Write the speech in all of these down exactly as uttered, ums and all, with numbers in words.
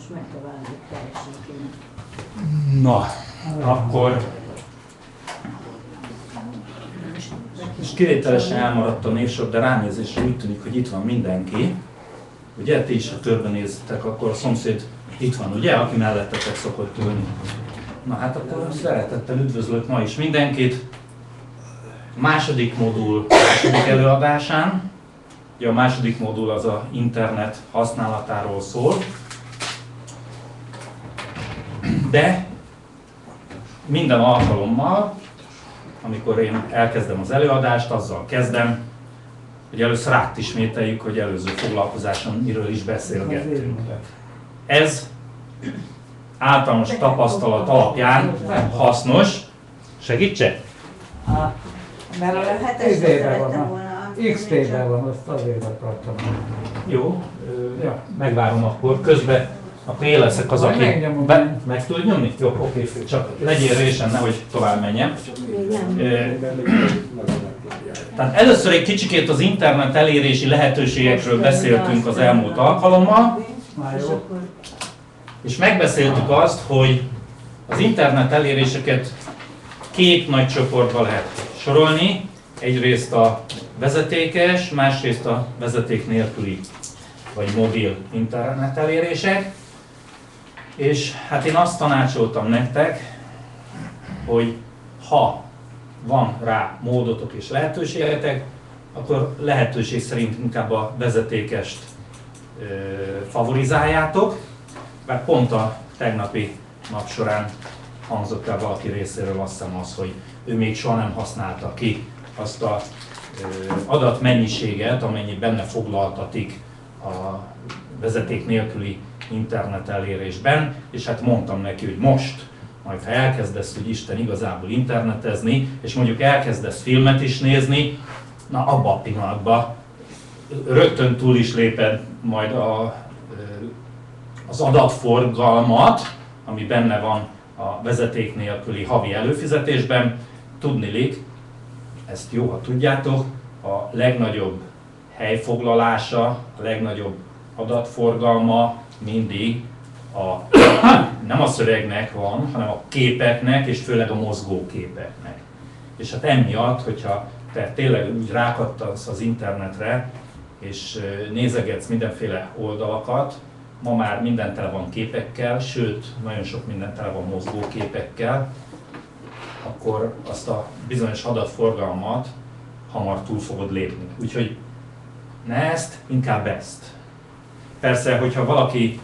megtalálni teljesen kéne. Na, akkor és kivételesen elmaradt a névsor, de ránézésre úgy tűnik, hogy itt van mindenki. Ugye, ti is, ha körbenéztek, akkor a szomszéd itt van, ugye, aki mellettetek szokott ülni. Na hát akkor szeretettel üdvözlök ma is mindenkit. Második modul második előadásán. Ugye a második modul az a internet használatáról szól. De minden alkalommal, amikor én elkezdem az előadást, azzal kezdem, hogy először átismételjük, hogy előző foglalkozáson miről is beszélgettünk. Ez általános tapasztalat alapján hasznos. Segítsek? Mert a hetes szerettem volna. X T-ben van, azt azért akartam. Jó, ja, megvárom akkor. Közben akkor én leszek az, aki be, meg tud nyomni? Jó, oké, csak legyél résen, nehogy tovább menjem. Tehát először egy kicsikét az internet elérési lehetőségekről beszéltünk az elmúlt alkalommal, és megbeszéltük azt, hogy az internet eléréseket két nagy csoportba lehet sorolni. Egyrészt a vezetékes, másrészt a vezeték nélküli vagy mobil internet elérések. És hát én azt tanácsoltam nektek, hogy ha van rá módotok és lehetőségetek, akkor lehetőség szerint inkább a vezetékest ö, favorizáljátok, bár pont a tegnapi nap során hangzott el valaki részéről azt hiszem az, hogy ő még soha nem használta ki azt a ö, adatmennyiséget, amennyi benne foglaltatik a vezeték nélküli internet elérésben, és hát mondtam neki, hogy most, majd ha elkezdesz, hogy Isten igazából internetezni, és mondjuk elkezdesz filmet is nézni, na abban a pillanatban rögtön túl is léped majd a, az adatforgalmat, ami benne van a vezeték nélküli havi előfizetésben. Tudniillik, ezt jó, ha tudjátok, a legnagyobb helyfoglalása, a legnagyobb adatforgalma mindig a, nem a szövegnek van, hanem a képeknek, és főleg a mozgóképeknek. És hát emiatt, hogyha te tényleg úgy rákattasz az internetre, és nézegetsz mindenféle oldalakat, ma már minden tele van képekkel, sőt, nagyon sok minden tele van mozgóképekkel, akkor azt a bizonyos adatforgalmat hamar túl fogod lépni. Úgyhogy ne ezt, inkább ezt. Persze, hogyha valaki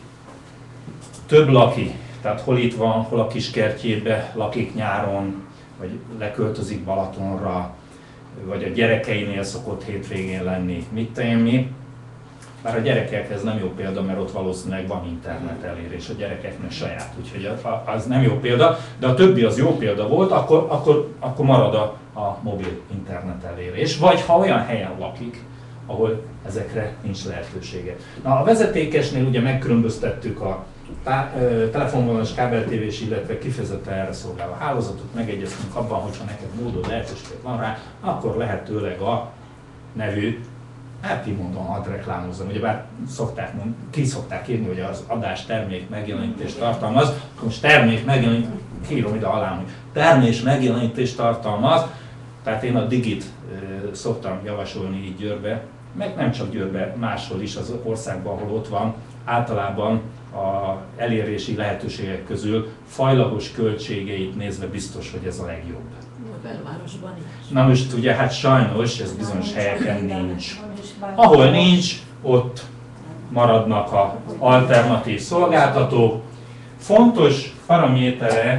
több laki, tehát hol itt van, hol a kiskertjébe lakik nyáron, vagy leköltözik Balatonra, vagy a gyerekeinél szokott hétvégén lenni, mit tudom mi. Bár a gyerekekhez nem jó példa, mert ott valószínűleg van internet elérés, a gyerekeknek saját, úgyhogy az nem jó példa, de a többi az jó példa volt, akkor, akkor, akkor marad a, a mobil internet elérés. Vagy ha olyan helyen lakik, ahol ezekre nincs lehetősége. Na, a vezetékesnél ugye megkülönböztettük a telefonvonalas, kábeltévés, illetve kifejezetten erre szolgáló hálózatot, megegyeztünk abban, hogyha neked módod, lehetőség van rá, akkor lehetőleg a nevű, hát így mondom, hadd reklámozzam, ugyebár szokták, ki szokták írni, hogy az adás termék megjelenítést tartalmaz, most termék megjelenítést, kírom ide alá, hogy termés megjelenítést tartalmaz, tehát én a Digit e, szoktam javasolni így Győrbe, meg nem csak Győrbe, máshol is az országban, ahol ott van, általában a elérési lehetőségek közül fajlagos költségeit nézve biztos, hogy ez a legjobb. A belvárosban is. Na most ugye, hát sajnos ez bizonyos helyeken nincs. Ahol nincs, ott maradnak az alternatív szolgáltatók. Fontos paramétere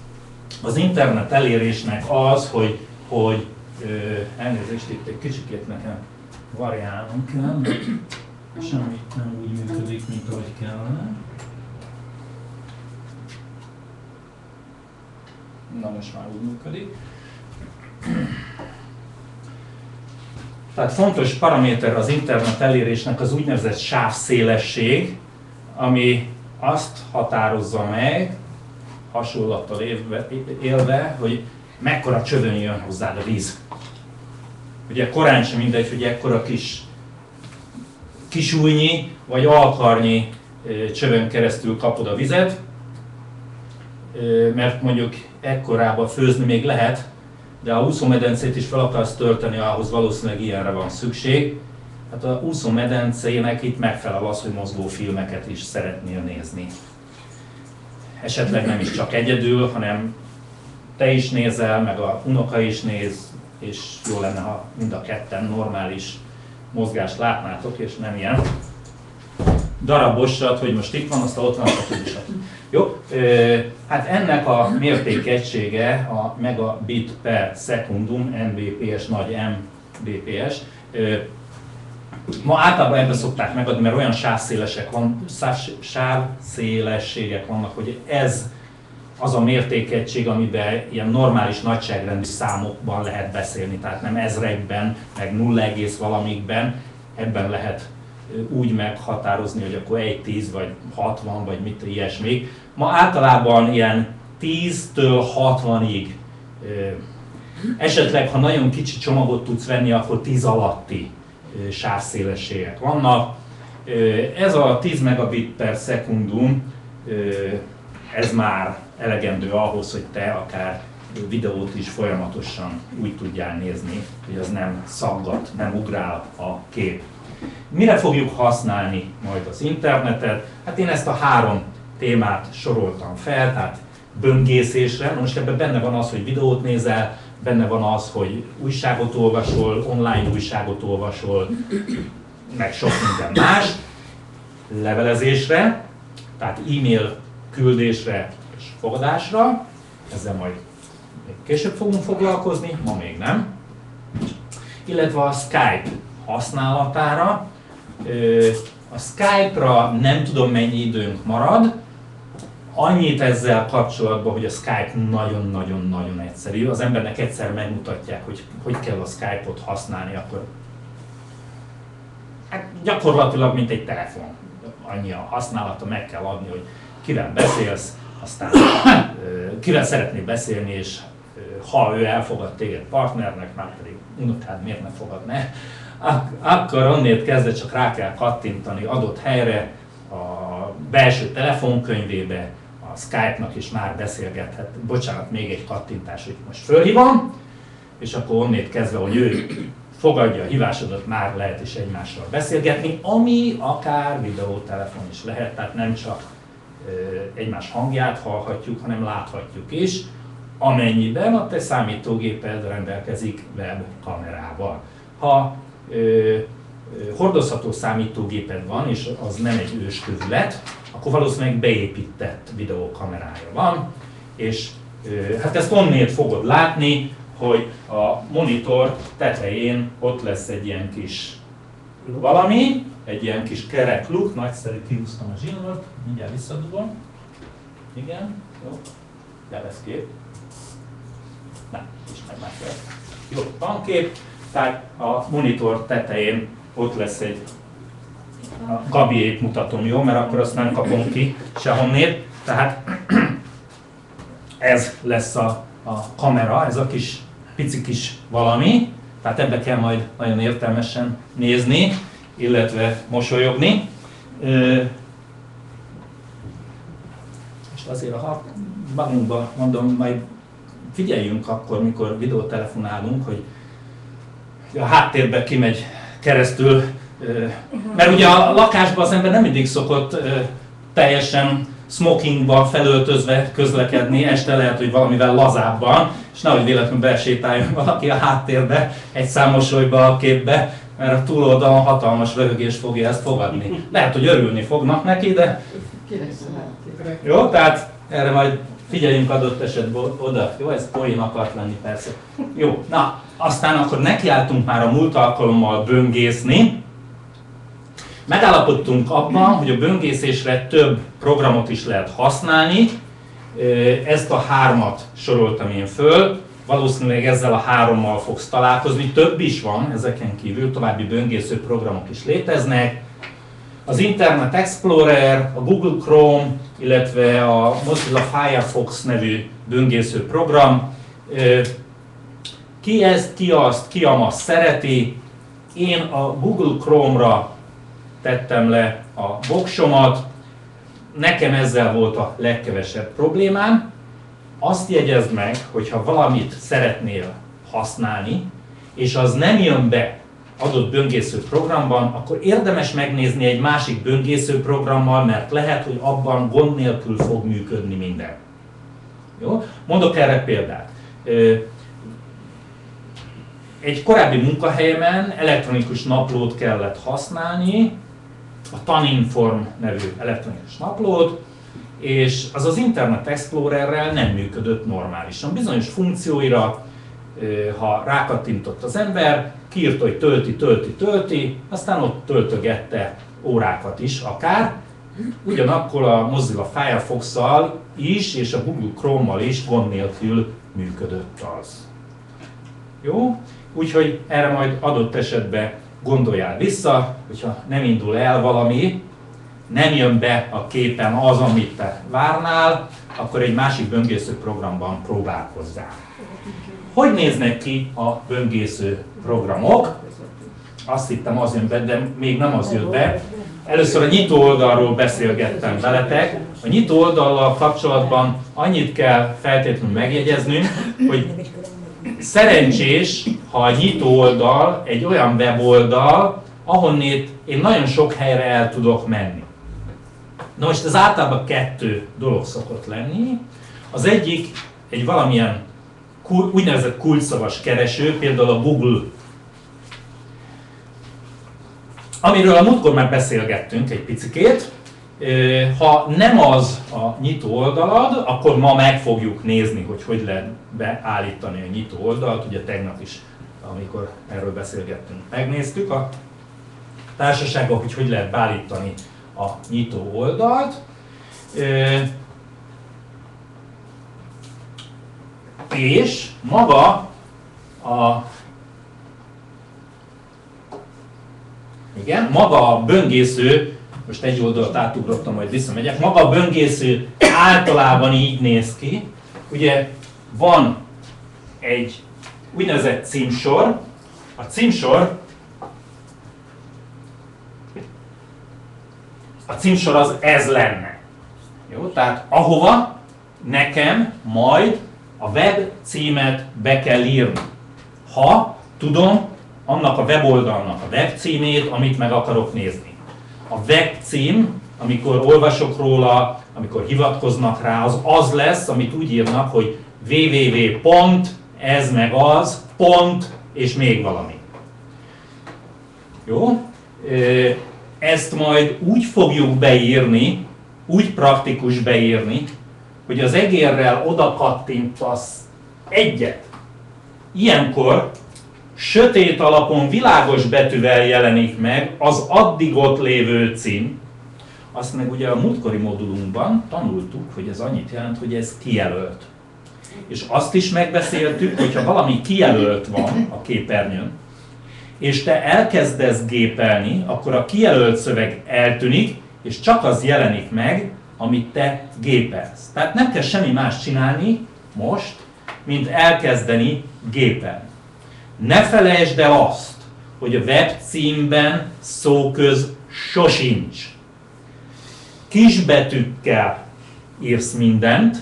az internet elérésnek az, hogy, hogy ö, elnézést, itt egy kicsikét nekem variálnom kell, semmit nem úgy működik, mint ahogy kellene. Na most már úgy működik. Tehát fontos paraméter az internet elérésnek az úgynevezett sávszélesség, ami azt határozza meg, hasonlattal élve, hogy mekkora csövön jön hozzád a víz. Ugye korán sem mindegy, hogy ekkora kis kisújnyi vagy alkarnyi csövön keresztül kapod a vizet, mert mondjuk ekkorában főzni még lehet, de a úszómedencét is fel akarsz tölteni, ahhoz valószínűleg ilyenre van szükség. Hát a úszómedencének itt megfelel az, hogy mozgó filmeket is szeretnél nézni. Esetleg nem is csak egyedül, hanem te is nézel, meg a unoka is néz, és jó lenne, ha mind a ketten normális mozgást látnátok, és nem ilyen darabosat, hogy most itt van, aztán ott van a tudisat. Jó, hát ennek a mértékegysége a megabit per szekundum, em bé pé es, nagy em bé pé es. Ma általában ebben szokták megadni, mert olyan sávszélesek van, sávszélességek vannak, hogy ez az a mértékegység, amiben ilyen normális nagyságrendű számokban lehet beszélni, tehát nem ezrekben, meg nulla egész valamikben, ebben lehet úgy meghatározni, hogy akkor egy, tíz vagy hatvan vagy mit ilyesmi. Ma általában ilyen tíztől hatvanig, esetleg ha nagyon kicsi csomagot tudsz venni, akkor tíz alatti sávszélességek vannak. Ez a tíz megabit per szekundum, ez már elegendő ahhoz, hogy te akár videót is folyamatosan úgy tudjál nézni, hogy az nem szaggat, nem ugrál a kép. Mire fogjuk használni majd az internetet? Hát én ezt a három témát soroltam fel, tehát böngészésre. Most ebben benne van az, hogy videót nézel, benne van az, hogy újságot olvasol, online újságot olvasol, meg sok minden más. Levelezésre, tehát e-mail küldésre és fogadásra. Ezzel majd még később fogunk foglalkozni, ma még nem. Illetve a Skype használatára. A Skype-ra nem tudom mennyi időnk marad. Annyit ezzel kapcsolatban, hogy a Skype nagyon-nagyon-nagyon egyszerű. Az embernek egyszer megmutatják, hogy hogy kell a Skype-ot használni, akkor hát gyakorlatilag mint egy telefon. Annyi a használata, meg kell adni, hogy kivel beszélsz, aztán kivel szeretnél beszélni, és ha ő elfogad téged partnernek, már pedig unokád miért ne fogadná, Ak- akkor onnét kezdve csak rá kell kattintani adott helyre, a belső telefonkönyvébe, a Skype-nak is már beszélgethet. Bocsánat, még egy kattintás, hogy most fölhívom, és akkor onnét kezdve, hogy ő fogadja a hívásodat, már lehet is egymással beszélgetni, ami akár videótelefon is lehet, tehát nem csak ö, egymás hangját hallhatjuk, hanem láthatjuk is, amennyiben a te számítógéped rendelkezik webkamerával. Ha ö, ö, hordozható számítógéped van, és az nem egy őskövület, akkor valószínűleg beépített videókamerája van, és ö, hát ezt onnét fogod látni, hogy a monitor tetején ott lesz egy ilyen kis valami, egy ilyen kis kerek luk, nagyszerű, kihúztam a zsinort, mindjárt visszadugom. Igen, jó, de lesz kép. Nem, is meg már kell. Jó, van kép, tehát a monitor tetején ott lesz egy, a Gabiét mutatom, jó, mert akkor azt nem kapom ki sehonnét. Tehát ez lesz a, a kamera, ez a kis pici kis valami, tehát ebbe kell majd nagyon értelmesen nézni, illetve mosolyogni. És azért a magunkban mondom, majd figyeljünk akkor, mikor videótelefonálunk, hogy a háttérbe kimegy keresztül, mert ugye a lakásban az ember nem mindig szokott teljesen smokingba felöltözve közlekedni, este lehet, hogy valamivel lazábban, és nehogy véletlenül besétáljon valaki a háttérbe, egy számosolyba a képbe, mert a túloldalon hatalmas röhögés fogja ezt fogadni. Lehet, hogy örülni fognak neki, de... Jó, tehát erre majd figyeljünk adott esetben oda. Jó, ez poén akart lenni persze. Jó, na, aztán akkor nekiálltunk már a múlt alkalommal böngészni. Megállapodtunk abban, hogy a böngészésre több programot is lehet használni. Ezt a hármat soroltam én föl. Valószínűleg ezzel a hárommal fogsz találkozni. Több is van ezeken kívül, további böngésző programok is léteznek. Az Internet Explorer, a Google Chrome, illetve a Mozilla Firefox nevű böngésző program. Ki ezt, ki azt, ki amazt szereti. Én a Google Chrome-ra tettem le a voksomat. nekem ezzel volt a legkevesebb problémám. Azt jegyezd meg, hogyha valamit szeretnél használni, és az nem jön be adott böngésző programban, akkor érdemes megnézni egy másik böngésző programmal, mert lehet, hogy abban gond nélkül fog működni minden. Jó? Mondok erre példát. Egy korábbi munkahelyemen elektronikus naplót kellett használni, a Taninform nevű elektronikus naplót, és az az Internet Explorerrel nem működött normálisan. Bizonyos funkcióira, ha rákattintott az ember, kiírta, hogy tölti, tölti, tölti, aztán ott töltögette órákat is akár. Ugyanakkor a Mozilla Firefox-szal is, és a Google Chrome-mal is gond nélkül működött az. Jó? Úgyhogy erre majd adott esetben gondoljál vissza, hogyha nem indul el valami, nem jön be a képen az, amit te várnál, akkor egy másik böngésző programban próbálkozzál. Hogy néznek ki a böngésző programok? Azt hittem az jön be, de még nem az jött be. Először a nyitó oldalról beszélgettem veletek. A nyitó oldallal kapcsolatban annyit kell feltétlenül megjegyeznünk, hogy szerencsés, ha a nyitó oldal egy olyan weboldal, ahonnét én nagyon sok helyre el tudok menni. Na most ez általában kettő dolog szokott lenni. Az egyik egy valamilyen úgynevezett kulcsszavas kereső, például a Google, amiről a múltkor már beszélgettünk egy picikét. Ha nem az a nyitó oldalad, akkor ma meg fogjuk nézni, hogy hogy lehet beállítani a nyitó oldalt. Ugye tegnap is, amikor erről beszélgettünk, megnéztük a társasággal, hogy hogy lehet beállítani a nyitó oldalt. És maga a igen, maga a böngésző, most egy oldalt átugrottam, majd visszamegyek, maga a böngésző általában így néz ki. Ugye van egy úgynevezett címsor, a címsor a címsor az ez lenne. Jó, tehát ahova nekem majd a web címet be kell írni. Ha tudom annak a weboldalnak a web címét, amit meg akarok nézni. A web cím, amikor olvasok róla, amikor hivatkoznak rá, az az lesz, amit úgy írnak, hogy www pont, ez meg az, pont, és még valami. Jó? Ezt majd úgy fogjuk beírni, úgy praktikus beírni, hogy az egérrel oda kattintasz egyet. Ilyenkor sötét alapon világos betűvel jelenik meg az addig ott lévő cím. Azt meg ugye a múltkori modulunkban tanultuk, hogy ez annyit jelent, hogy ez kijelölt. És azt is megbeszéltük, hogyha valami kijelölt van a képernyőn, és te elkezdesz gépelni, akkor a kijelölt szöveg eltűnik, és csak az jelenik meg, amit te gépelsz. Tehát nem kell semmi más csinálni most, mint elkezdeni gépelni. Ne felejtsd el azt, hogy a web címben szóköz sosincs. Kisbetűkkel írsz mindent,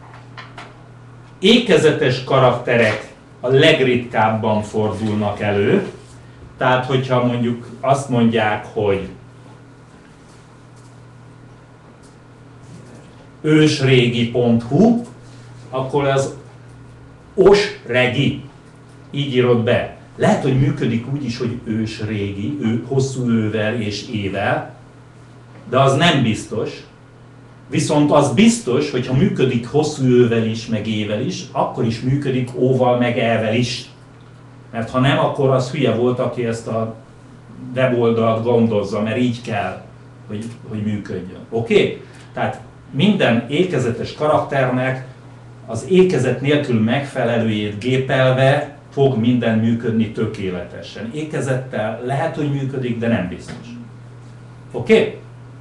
ékezetes karakterek a legritkábban fordulnak elő, tehát hogyha mondjuk azt mondják, hogy ősrégi pont hu, akkor az osregi. Így írod be. Lehet, hogy működik úgy is, hogy ősrégi, ő, hosszú ővel és ével, de az nem biztos. Viszont az biztos, hogy ha működik hosszú ővel is, meg ével is, akkor is működik óval, meg elvel is. Mert ha nem, akkor az hülye volt, aki ezt a weboldalt gondozza, mert így kell, hogy, hogy működjön. Oké? Okay? Tehát minden ékezetes karakternek az ékezet nélkül megfelelőjét gépelve fog minden működni tökéletesen. Ékezettel lehet, hogy működik, de nem biztos. Oké?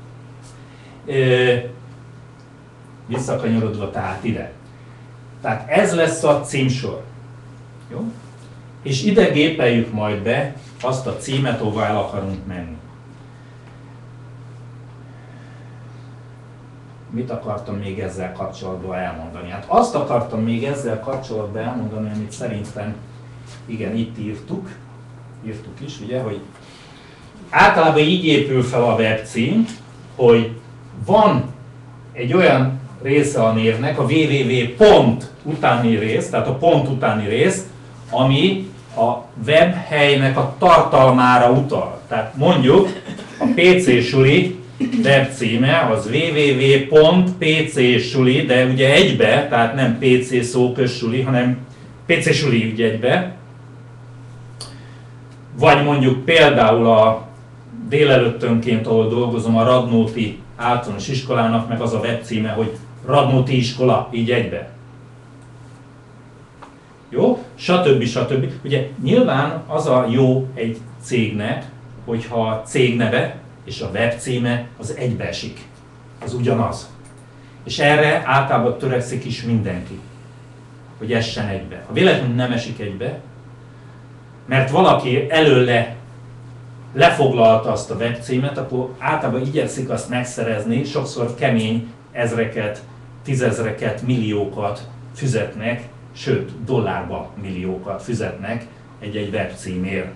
Okay? Visszakanyarodva tehát ide. Tehát ez lesz a címsor. Jó? És ide gépeljük majd be azt a címet, ahová el akarunk menni. mit akartam még ezzel kapcsolatban elmondani? Hát azt akartam még ezzel kapcsolatban elmondani, amit szerintem, igen, itt írtuk, írtuk is, ugye, hogy általában így épül fel a webcím, hogy van egy olyan része a névnek, a www pont utáni rész, tehát a pont utáni rész, ami a webhelynek a tartalmára utal. Tehát mondjuk a pé cé Suli webcíme az www pont pc suli, de ugye egybe, tehát nem pé cé szóköz suli, hanem pé cé Suli ugye egybe. Vagy mondjuk például a délelőttönként, ahol dolgozom, a Radnóti általános iskolának, meg az a webcíme, hogy Radnóti iskola, így egybe. Jó? Stb. Stb. Ugye nyilván az a jó egy cégnek, hogyha a cégneve és a webcíme az egybeesik. Az ugyanaz. És erre általában törekszik is mindenki, hogy essen egybe. Ha véletlenül nem esik egybe, mert valaki előle lefoglalta azt a webcímet, akkor általában igyekszik azt megszerezni, sokszor kemény ezreket, tízezreket, milliókat fizetnek, sőt, dollárba milliókat fizetnek egy-egy webcímért.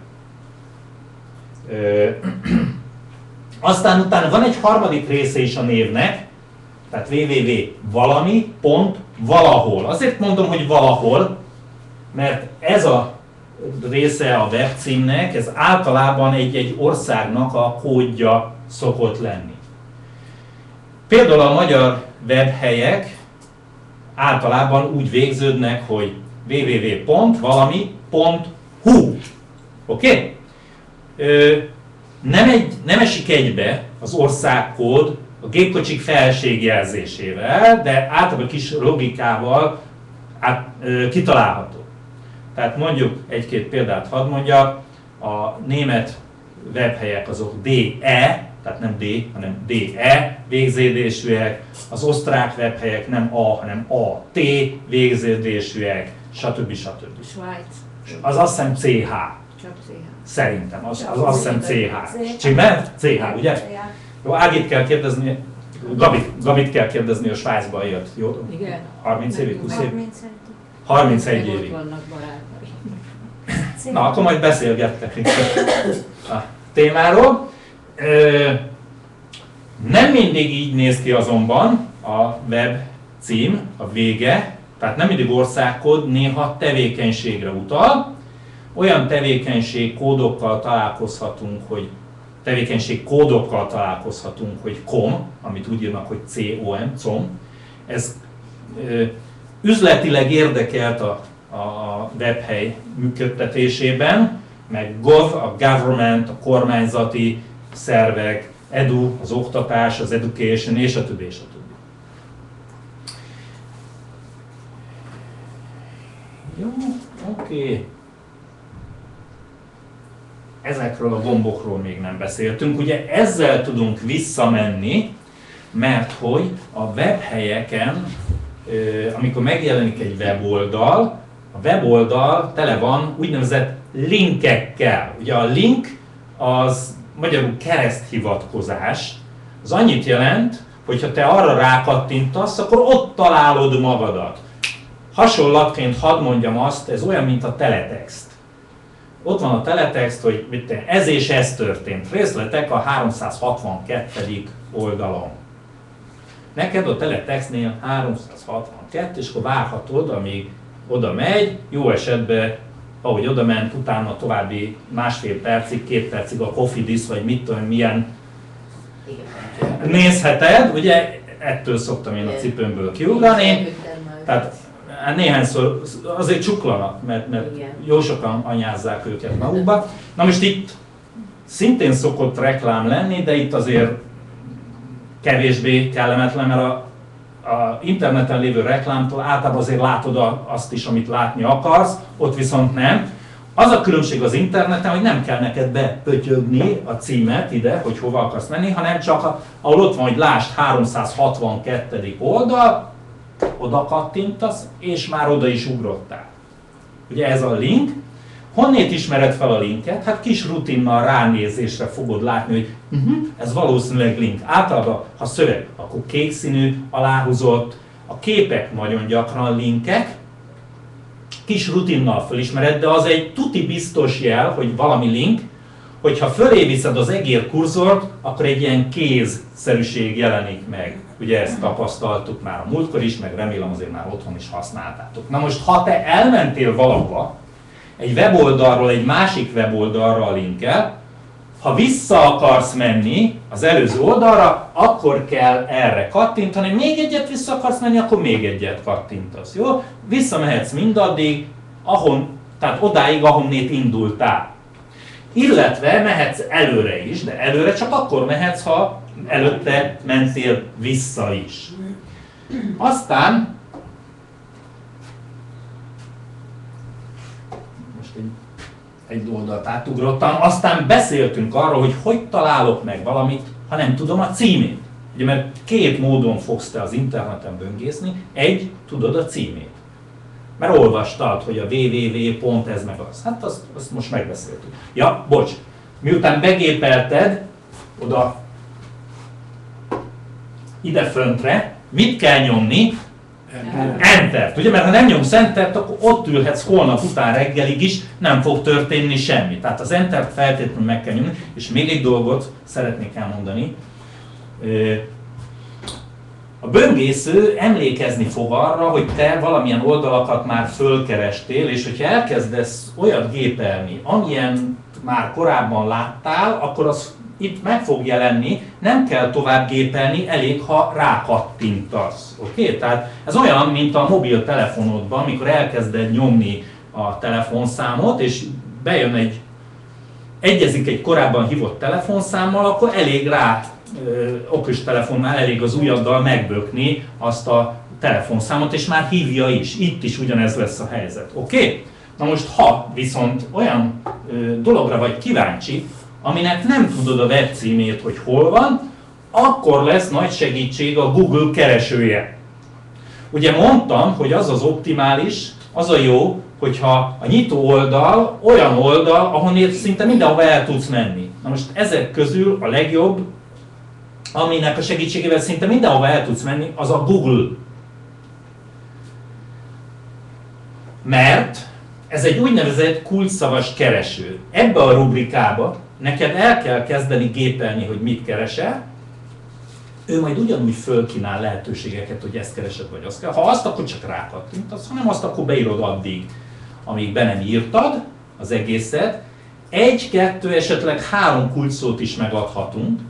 Ö, aztán utána van egy harmadik része is a névnek, tehát www valami pont valahol. Azért mondom, hogy valahol, mert ez a része a webcímnek, ez általában egy-egy országnak a kódja szokott lenni. Például a magyar webhelyek általában úgy végződnek, hogy www pont valami pont hu. Oké? Okay? Nem, egy, nem esik egybe az országkód a gépkocsik felségjelzésével, de általában kis logikával át, ö, kitalálható. Tehát mondjuk egy-két példát hadd mondjak, a német webhelyek azok dé e, tehát nem D, hanem dé e végződésűek, az osztrák webhelyek nem A, hanem á té végződésűek, stb. Stb. Svájc. Az azt hiszem cé há. Csak cé há. Szerintem, az, az azt hiszem cé há. Csimer? cé há, ugye? Jó, Ágit kell kérdezni, Gabit, Gabit kell kérdezni, a Svájcban élt, jó? Igen. harminc évig, húsz év? harminc. harmincegy Ott évig. vannak barátai. Na, akkor majd beszélgettek itt a témáról. Nem mindig így néz ki azonban a web cím, a vége, tehát nem mindig országkód, néha tevékenységre utal. Olyan tevékenység kódokkal találkozhatunk, hogy tevékenység kódokkal találkozhatunk, hogy com, amit úgy írnak, hogy com, com. Ez ö, üzletileg érdekelt a, a webhely működtetésében, meg gov, a government, a kormányzati szervek, edu, az oktatás, az education, és a többi, és a többi. Jó, oké. Okay. Ezekről a gombokról még nem beszéltünk. Ugye ezzel tudunk visszamenni, mert hogy a webhelyeken, amikor megjelenik egy weboldal, a weboldal tele van úgynevezett linkekkel. Ugye a link az magyarul kereszthivatkozás. Az annyit jelent, hogy ha te arra rákattintasz, akkor ott találod magadat. Hasonlatként hadd mondjam azt, ez olyan, mint a teletext. Ott van a teletext, hogy mit te, ez és ez történt. Részletek a háromszázhatvankettedik oldalon. Neked a teletextnél háromszázhatvankettő, és akkor várhatod, amíg oda megy, jó esetben, ahogy oda ment, utána további másfél percig, két percig a Cofidis, vagy mit tudom, milyen nézheted, ugye ettől szoktam én a cipőmből kiugrani. Tehát néhányszor azért csuklanak, mert, mert jó sokan anyázzák őket magukba. Na most itt szintén szokott reklám lenni, de itt azért kevésbé kellemetlen, mert a, a interneten lévő reklámtól általában azért látod a, azt is, amit látni akarsz, ott viszont nem. Az a különbség az interneten, hogy nem kell neked bepötyögni a címet ide, hogy hova akarsz menni, hanem csak a, ahol ott van, hogy lásd háromszázhatvankettedik oldal, oda kattintasz, és már oda is ugrottál. Ugye ez a link. Honnét ismered fel a linket? Hát kis rutinnal ránézésre fogod látni, hogy uh-huh, ez valószínűleg link. Általában, ha szöveg, akkor kék színű, aláhúzott, a képek nagyon gyakran linkek, kis rutinnal felismered, de az egy tuti biztos jel, hogy valami link, hogyha fölé viszed az egér kurzort, akkor egy ilyen kézszerűség jelenik meg. Ugye ezt tapasztaltuk már a múltkor is, meg remélem azért már otthon is használtátok. Na most, ha te elmentél valahova, egy weboldalról egy másik weboldalra a linkkel, ha vissza akarsz menni az előző oldalra, akkor kell erre kattintani, még egyet vissza akarsz menni, akkor még egyet kattintasz, jó? Visszamehetsz mindaddig, ahon, tehát odáig, ahonnét indultál. Illetve mehetsz előre is, de előre csak akkor mehetsz, ha előtte mentél vissza is. Aztán most egy, egy oldalt átugrottam, aztán beszéltünk arról, hogy hogy találok meg valamit, ha nem tudom a címét. Ugye, mert két módon fogsz te az interneten böngészni, egy, tudod a címét. Mert olvastad, hogy a www pont ez meg az. Hát azt, azt most megbeszéltük. Ja, bocs, miután begépelted oda, ide föntre, mit kell nyomni? Entert. Ugye, mert ha nem nyomsz Entert, akkor ott ülhetsz holnap után reggelig is, nem fog történni semmi. Tehát az Entert feltétlenül meg kell nyomni. És még egy dolgot szeretnék elmondani. A böngésző emlékezni fog arra, hogy te valamilyen oldalakat már fölkerestél, és hogyha elkezdesz olyat gépelni, amilyen már korábban láttál, akkor az itt meg fog jelenni, nem kell tovább gépelni, elég, ha rákattintasz. Oké? Okay? Tehát ez olyan, mint a mobiltelefonodban, amikor elkezded nyomni a telefonszámot, és bejön egy, egyezik egy korábban hívott telefonszámmal, akkor elég rá, ö, okostelefonnál elég az ujjaddal megbökni azt a telefonszámot, és már hívja is. Itt is ugyanez lesz a helyzet. Oké? Okay? Na most, ha viszont olyan ö, dologra vagy kíváncsi, aminek nem tudod a webcímét, hogy hol van, akkor lesz nagy segítség a Google keresője. Ugye mondtam, hogy az az optimális, az a jó, hogyha a nyitó oldal olyan oldal, ahonnét szinte mindenhova el tudsz menni. Na most ezek közül a legjobb, aminek a segítségével szinte mindenhova el tudsz menni, az a Google. Mert ez egy úgynevezett kulcsszavas kereső. Ebbe a rubrikába neked el kell kezdeni gépelni, hogy mit keresel, ő majd ugyanúgy fölkínál lehetőségeket, hogy ezt keresed, vagy azt kell. Ha azt, akkor csak rákattintasz, ha nem azt, akkor beírod addig, amíg be nem írtad az egészet. Egy, kettő, esetleg három kulcsszót is megadhatunk,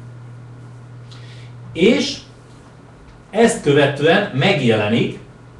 és ezt követően megjelenik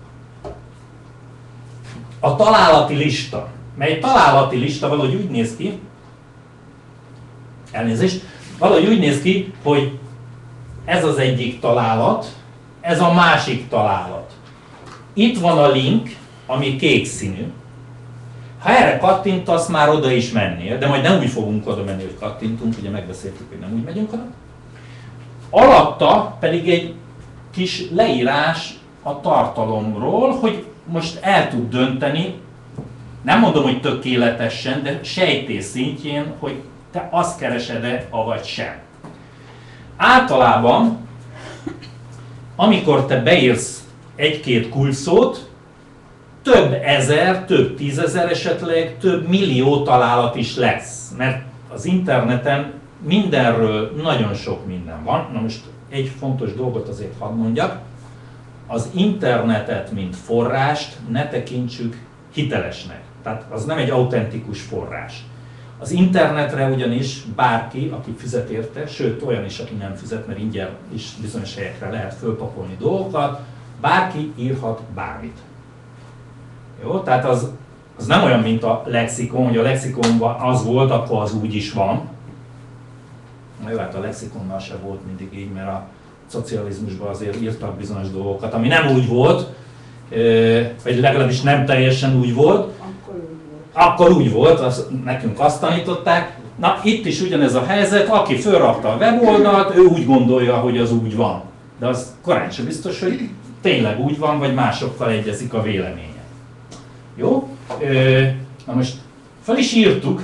a találati lista. Mely találati lista valahogy úgy néz ki, elnézést, valahogy úgy néz ki, hogy ez az egyik találat, ez a másik találat. Itt van a link, ami kék színű. Ha erre kattintasz, már oda is mennél, de majd nem úgy fogunk oda menni, hogy kattintunk, ugye megbeszéltük, hogy nem úgy megyünk oda. Alatta pedig egy kis leírás a tartalomról, hogy most el tud dönteni, nem mondom, hogy tökéletesen, de sejtés szintjén, hogy te azt keresed-e, avagy sem. Általában, amikor te beírsz egy-két kulcsszót, több ezer, több tízezer, esetleg több millió találat is lesz. Mert az interneten mindenről nagyon sok minden van. Na most egy fontos dolgot azért hadd mondjak. Az internetet, mint forrást ne tekintsük hitelesnek. Tehát az nem egy autentikus forrás. Az internetre ugyanis bárki, aki fizet érte, sőt olyan is, aki nem fizet, mert ingyen is bizonyos helyekre lehet fölpakolni dolgokat, bárki írhat bármit. Jó? Tehát az, az nem olyan, mint a lexikon, hogy a lexikonban az volt, akkor az úgy is van. Na jó, hát a lexikonnal se volt mindig így, mert a szocializmusban azért írtak bizonyos dolgokat, ami nem úgy volt, vagy legalábbis nem teljesen úgy volt. Akkor úgy volt, az, nekünk azt tanították. Na, itt is ugyanez a helyzet, aki fölrakta a weboldalt, ő úgy gondolja, hogy az úgy van. De az korán sem biztos, hogy tényleg úgy van, vagy másokkal egyezik a véleménye. Jó? Na most fel is írtuk,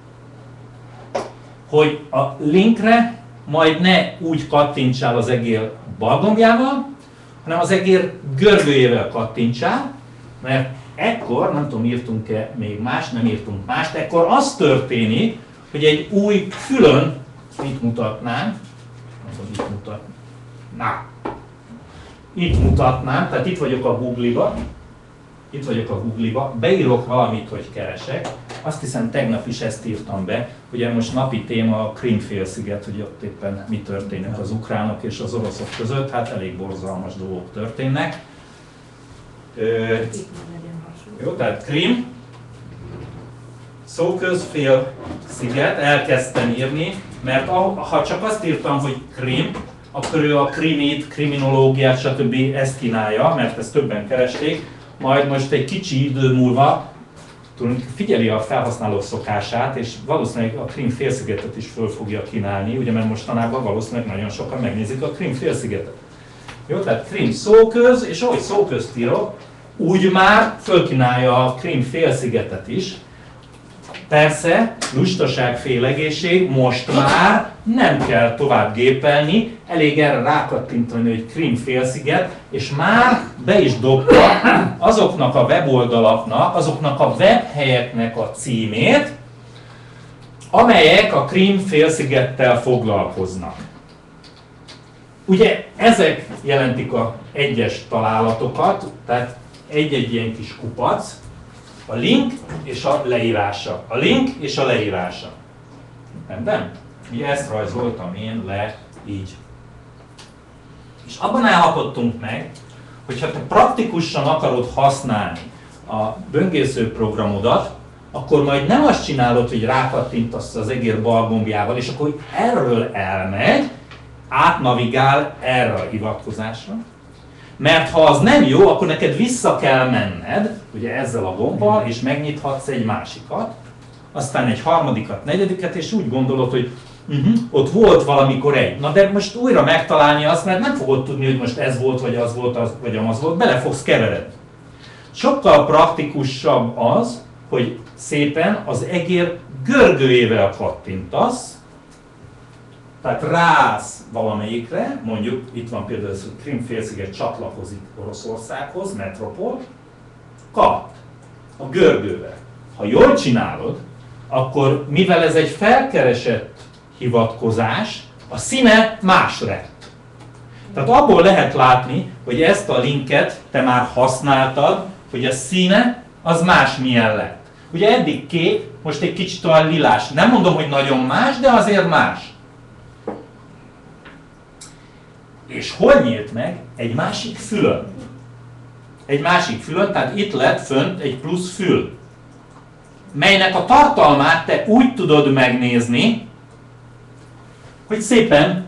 hogy a linkre majd ne úgy kattintsál az egér balgombjával, hanem az egér görgőjével kattintsál, mert ekkor, nem tudom, írtunk-e még más, nem írtunk mást, ekkor az történik, hogy egy új fülön, itt mutatnám, nem tudom, itt mutatnám, itt mutatnám, tehát itt vagyok a Google-ba, itt vagyok a Google-ba, beírok valamit, hogy keresek, azt hiszem tegnap is ezt írtam be, ugye most napi téma a Krím-félsziget, hogy ott éppen mi történik az ukránok és az oroszok között, hát elég borzalmas dolgok történnek. Ö, jó, tehát Krím, szóköz-félsziget, elkezdtem írni, mert ha csak azt írtam, hogy Krím, akkor ő a krimit, kriminológiát, stb. Ezt kínálja, mert ezt többen keresték, majd most egy kicsi idő múlva figyeli a felhasználó szokását, és valószínűleg a Krím-félszigetet is föl fogja kínálni, ugye, mert mostanában valószínűleg nagyon sokan megnézik a Krím-félszigetet. Jó, tehát Krím szóköz, és ahogy szóközt írok, úgy már fölkínálja a Krím-félszigetet is. Persze, lustaság, félegészség, most már nem kell tovább gépelni, elég erre rákattintani, hogy Krím-félsziget, és már be is dobta azoknak a weboldalaknak, azoknak a webhelyeknek a címét, amelyek a Krím-félszigettel foglalkoznak. Ugye ezek jelentik az egyes találatokat, tehát egy-egy ilyen kis kupac, a link és a leírása. A link és a leírása. Rendben? Ugye ezt rajzoltam én le így. És abban állapodtunk meg, hogy ha te praktikusan akarod használni a böngésző programodat, akkor majd nem azt csinálod, hogy rákattintasz az egér bal gombjával, és akkor erről elmegy, átnavigál erre a hivatkozásra. Mert ha az nem jó, akkor neked vissza kell menned, ugye ezzel a gombbal, és megnyithatsz egy másikat, aztán egy harmadikat, negyediket, és úgy gondolod, hogy uh-huh, ott volt valamikor egy. Na de most újra megtalálni azt, mert nem fogod tudni, hogy most ez volt, vagy az volt, az, vagy az volt, bele fogsz keveredni. Sokkal praktikusabb az, hogy szépen az egér görgőjével kattintasz, tehát rász valamelyikre, mondjuk itt van például, hogy Krím-félsziget csatlakozik Oroszországhoz, metropol, katt a görgővel. Ha jól csinálod, akkor mivel ez egy felkeresett hivatkozás, a színe más lett. Tehát abból lehet látni, hogy ezt a linket te már használtad, hogy a színe az másmilyen lett. Ugye eddig kék, most egy kicsit olyan lilás. Nem mondom, hogy nagyon más, de azért más. És hol nyílt meg? Egy másik fülön. Egy másik fülön, tehát itt lett fönt egy plusz fül, melynek a tartalmát te úgy tudod megnézni, hogy szépen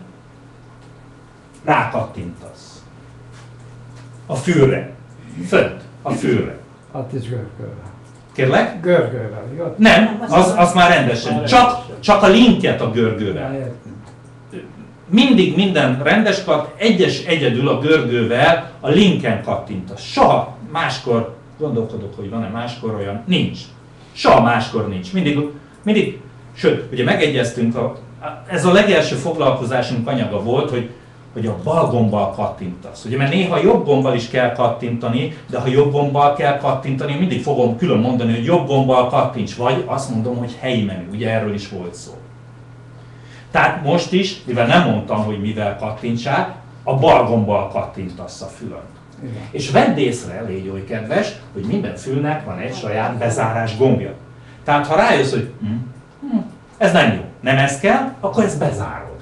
rákattintasz a fülre. Fönt, a fülre. Hát is görgővel. Kérlek? Görgővel, jó? Nem, az, az már rendesen. Csak, csak a linket a görgővel. Mindig minden rendes katt, egyes egyedül a görgővel a linken kattintasz. Soha máskor, gondolkodok, hogy van-e máskor olyan, nincs. Soha máskor nincs. Mindig, mindig, sőt, ugye megegyeztünk, a, ez a legelső foglalkozásunk anyaga volt, hogy, hogy a bal gombbal kattintasz. Ugye, mert néha jobb gombbal is kell kattintani, de ha jobb gombbal kell kattintani, mindig fogom külön mondani, hogy jobb gombbal kattints, vagy azt mondom, hogy helyi menü. Ugye erről is volt szó. Tehát most is, mivel nem mondtam, hogy mivel kattintsál, a bal gombbal kattintasz a fülön. Igen. És vedd észre, légy oly kedves, hogy minden fülnek van egy saját bezárás gombja. Tehát ha rájössz, hogy hm, hm, ez nem jó, nem ez kell, akkor ezt bezárod.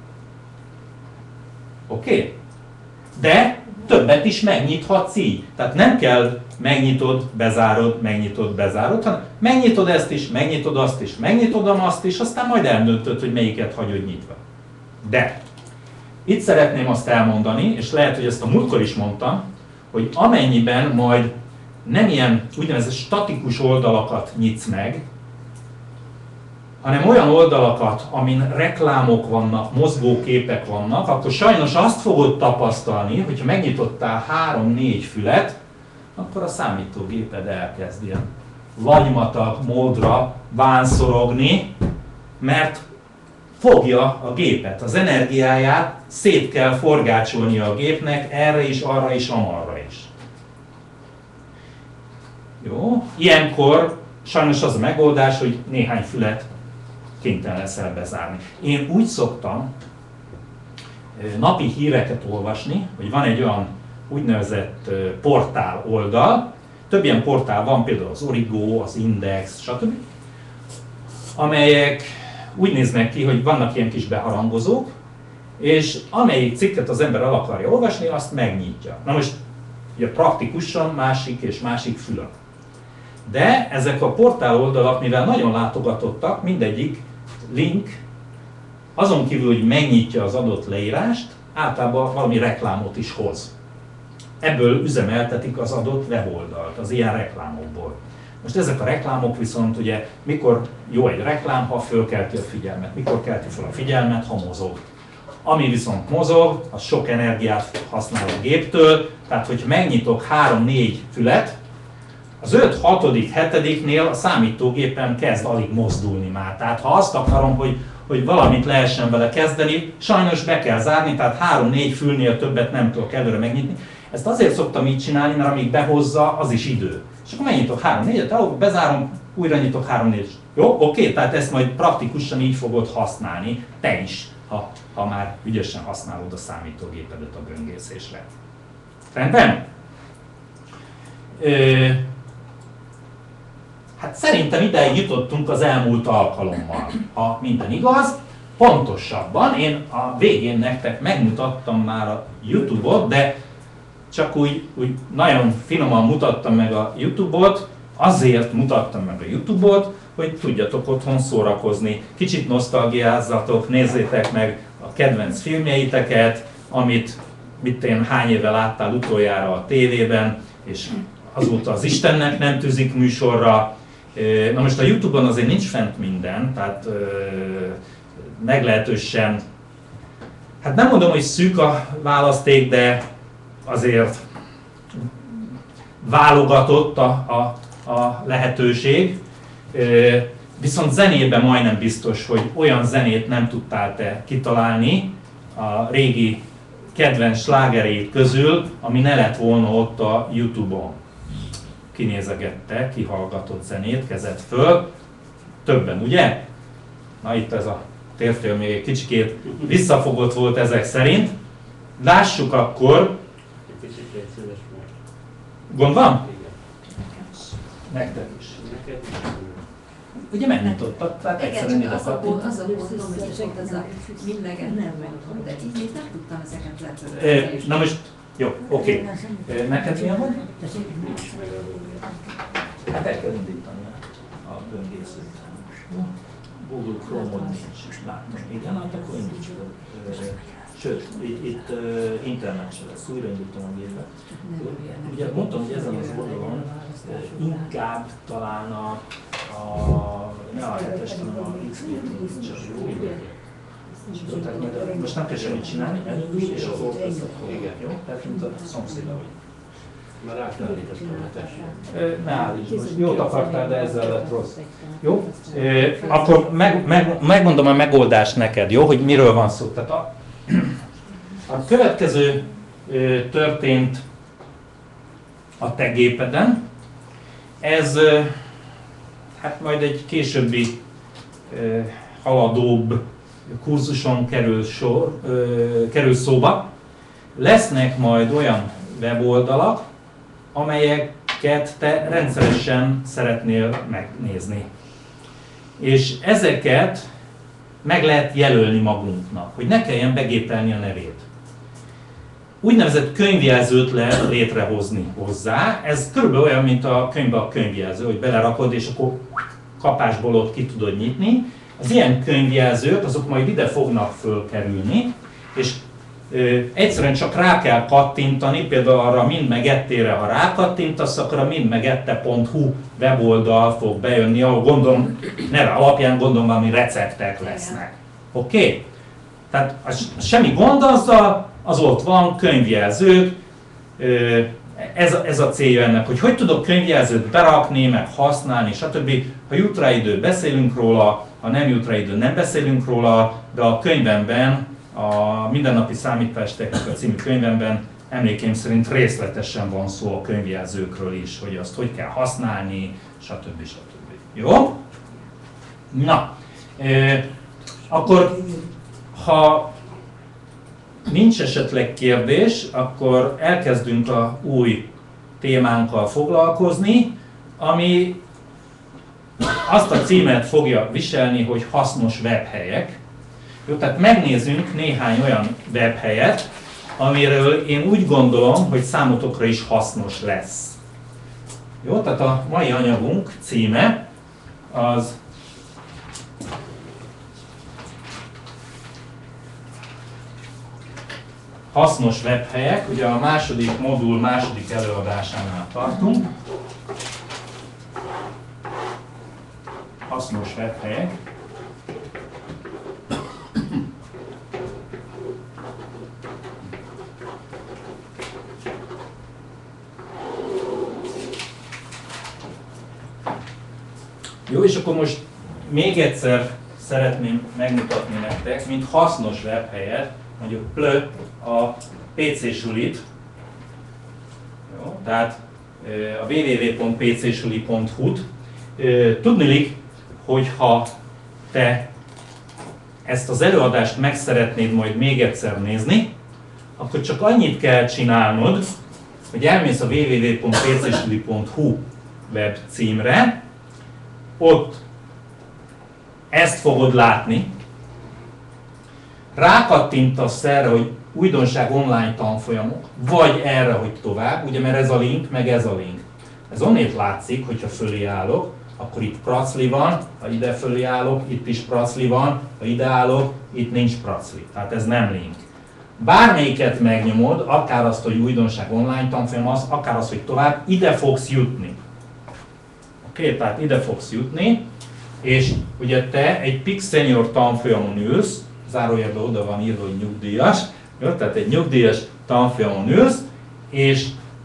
Oké? Okay? De többet is megnyithatsz így. Tehát nem kell megnyitod, bezárod, megnyitod, bezárod, hanem megnyitod ezt is, megnyitod azt is, megnyitod azt is, aztán majd eldöntöd, hogy melyiket hagyod nyitva. De itt szeretném azt elmondani, és lehet, hogy ezt a múltkor is mondtam, hogy amennyiben majd nem ilyen úgynevezett statikus oldalakat nyitsz meg, hanem olyan oldalakat, amin reklámok vannak, mozgóképek vannak, akkor sajnos azt fogod tapasztalni, hogyha megnyitottál három-négy fület, akkor a számítógéped elkezd ilyen lagymatag módra vánszorogni, mert fogja a gépet, az energiáját szét kell forgácsolnia a gépnek erre is, arra is, amarra is. Jó, ilyenkor sajnos az a megoldás, hogy néhány fület kénytelen leszel bezárni. Én úgy szoktam napi híreket olvasni, hogy van egy olyan úgynevezett portál oldal, több ilyen portál van, például az Origo, az Index, stb., amelyek úgy néznek ki, hogy vannak ilyen kis beharangozók, és amelyik cikket az ember el akarja olvasni, azt megnyitja. Na most, ugye praktikusan másik és másik fülök. De ezek a portál oldalak, mivel nagyon látogatottak, mindegyik link, azon kívül, hogy megnyitja az adott leírást, általában valami reklámot is hoz. Ebből üzemeltetik az adott weboldalt, az ilyen reklámokból. Most ezek a reklámok viszont ugye, mikor jó egy reklám, ha fölkelti a figyelmet, mikor kelti fel a figyelmet, ha mozog. Ami viszont mozog, az sok energiát használ a géptől, tehát hogy megnyitok három-négy fület, az öt, hatodik, hetediknél a számítógépen kezd alig mozdulni már. Tehát ha azt akarom, hogy, hogy valamit lehessen vele kezdeni, sajnos be kell zárni, tehát három-négy fülnél többet nem tudok előre megnyitni. Ezt azért szoktam így csinálni, mert amíg behozza, az is idő. És akkor megnyitok három-négyet, bezárom, újra nyitok három-négyet. Jó, oké, tehát ezt majd praktikusan így fogod használni, te is, ha, ha már ügyesen használod a számítógépedet a böngészésre. Rendben? Ö, hát szerintem ideig jutottunk az elmúlt alkalommal, ha minden igaz. Pontosabban, én a végén nektek megmutattam már a YouTube-ot, de csak úgy, úgy nagyon finoman mutattam meg a YouTube-ot, azért mutattam meg a YouTube-ot, hogy tudjatok otthon szórakozni. Kicsit nosztalgiázzatok, nézzétek meg a kedvenc filmjeiteket, amit mit én hány éve láttál utoljára a tévében, és azóta az Istennek nem tűzik műsorra. Na most a YouTube-on azért nincs fent minden, tehát meglehetősen, hát nem mondom, hogy szűk a választék, de azért válogatott a, a, a lehetőség. Viszont zenében majdnem biztos, hogy olyan zenét nem tudtál te kitalálni a régi kedvenc slágerét közül, ami ne lett volna ott a YouTube-on. Kinézegette, kihallgatott zenét, kezet föl. Többen, ugye? Na itt ez a térfél még egy kicsikét visszafogott volt ezek szerint. Lássuk akkor. Gond van? Nektek is. Ugye megnyitottad, tehát egyszerűen ide kattintani. Az a gondom, hogy csak ez a mindegen nem megvan, de így még nem tudtam ezeket letörölni. Na most, jó, oké. Okay. Neked milyen van? Hát el kell indítani a böngészőt. Google Chrome-on nincs, láttam. Igen, hát akkor indítsuk. Sőt, itt, itt uh, internetsen lesz, újraindítom a gépet. Ugye mondtam, hogy ezen az oldalon uh, inkább talán a, a ne a hetes, hanem a iksz pé csak jó. Tehát majd, most nem kell semmit csinálni, elindulj és az ott lesz a igen, jó? Tehát mint a szomszéda vagy. Már átlállítottam a hetes. Ne állíts, most jót akartál, de ezzel lett rossz. Jó? Akkor meg, meg, megmondom a megoldást neked, jó? Hogy miről van szó. Tehát a, a következő történt a te gépeden. Ez hát majd egy későbbi haladóbb kurzuson kerül, sor, kerül szóba. Lesznek majd olyan weboldalak, amelyeket te rendszeresen szeretnél megnézni. És ezeket meg lehet jelölni magunknak, hogy ne kelljen begépelni a nevét. Úgynevezett könyvjelzőt lehet létrehozni hozzá. Ez körülbelül olyan, mint a könyvben a könyvjelző, hogy belerakod, és akkor kapásból ott ki tudod nyitni. Az ilyen könyvjelzők, azok majd ide fognak fölkerülni, és ö, egyszerűen csak rá kell kattintani, például arra mind megettére, ha rákattintasz, akkor a mindmegette pont hu weboldal fog bejönni, ahol gondolom, neve alapján gondolom valami receptek lesznek. Oké? Okay? Tehát az, semmi gond azzal, az ott van, könyvjelzők, ö, ez, ez a célja ennek, hogy hogy tudok könyvjelzőt berakni, meg használni, stb. Ha jut rá idő, beszélünk róla, ha nem jut rá idő, nem beszélünk róla, de a könyvemben, a Mindennapi Számítástechnika című könyvemben emlékeim szerint részletesen van szó a könyvjelzőkről is, hogy azt hogy kell használni, stb. stb. Jó? Na, e, akkor ha nincs esetleg kérdés, akkor elkezdünk a új témánkkal foglalkozni, ami azt a címet fogja viselni, hogy hasznos webhelyek. Jó, tehát megnézzünk néhány olyan webhelyet, amiről én úgy gondolom, hogy számotokra is hasznos lesz. Jó, tehát a mai anyagunk címe az hasznos webhelyek, ugye a második modul második előadásánál tartunk. Hasznos webhelyek. Jó, és akkor most még egyszer szeretném megmutatni nektek, mint hasznos webhelyet, mondjuk plö a pé cé sulit, jó, tehát a double-u double-u double-u pont p c suli pont hu-t. Tudniillik, hogyha te ezt az előadást meg szeretnéd majd még egyszer nézni, akkor csak annyit kell csinálnod, hogy elmész a double-u double-u double-u pont p c suli pont hu web címre, ott ezt fogod látni, rákattintasz erre, hogy újdonság online tanfolyamok, vagy erre, hogy tovább, ugye mert ez a link, meg ez a link. Ez onnét látszik, hogyha fölé állok, akkor itt pracli van, ha ide fölé állok, itt is pracli van, ha ide állok, itt nincs pracli. Tehát ez nem link. Bármelyiket megnyomod, akár azt, hogy újdonság online tanfolyam, az, akár azt, hogy tovább, ide fogsz jutni. Oké, okay, tehát ide fogsz jutni, és ugye te egy Pix Senior tanfolyamon ülsz, zárójelben oda van írva, hogy nyugdíjas, jó? Tehát egy nyugdíjas tanfolyamon ülsz, és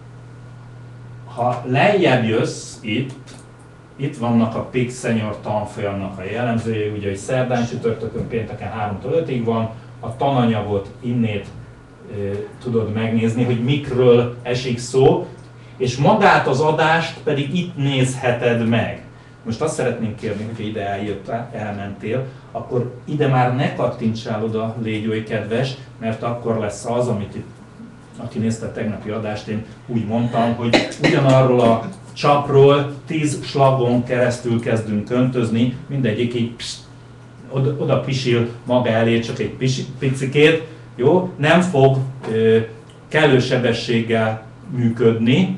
ha lejjebb jössz itt, itt vannak a Pix Senior tanfolyamnak a jellemzője, ugye, hogy szerdán, csütörtökön, pénteken háromtól ötig van, a tananyagot innét e, tudod megnézni, hogy mikről esik szó, és magát az adást pedig itt nézheted meg. Most azt szeretném kérni, hogy ide eljöttél, elmentél, akkor ide már ne kattintsál oda, légy oly kedves, mert akkor lesz az, amit itt, aki nézte a tegnapi adást, én úgy mondtam, hogy ugyanarról a csapról tíz slagon keresztül kezdünk köntözni, mindegyik így psz, oda, oda pisil maga elé csak egy pis, picikét, jó? Nem fog ö, kellő sebességgel működni.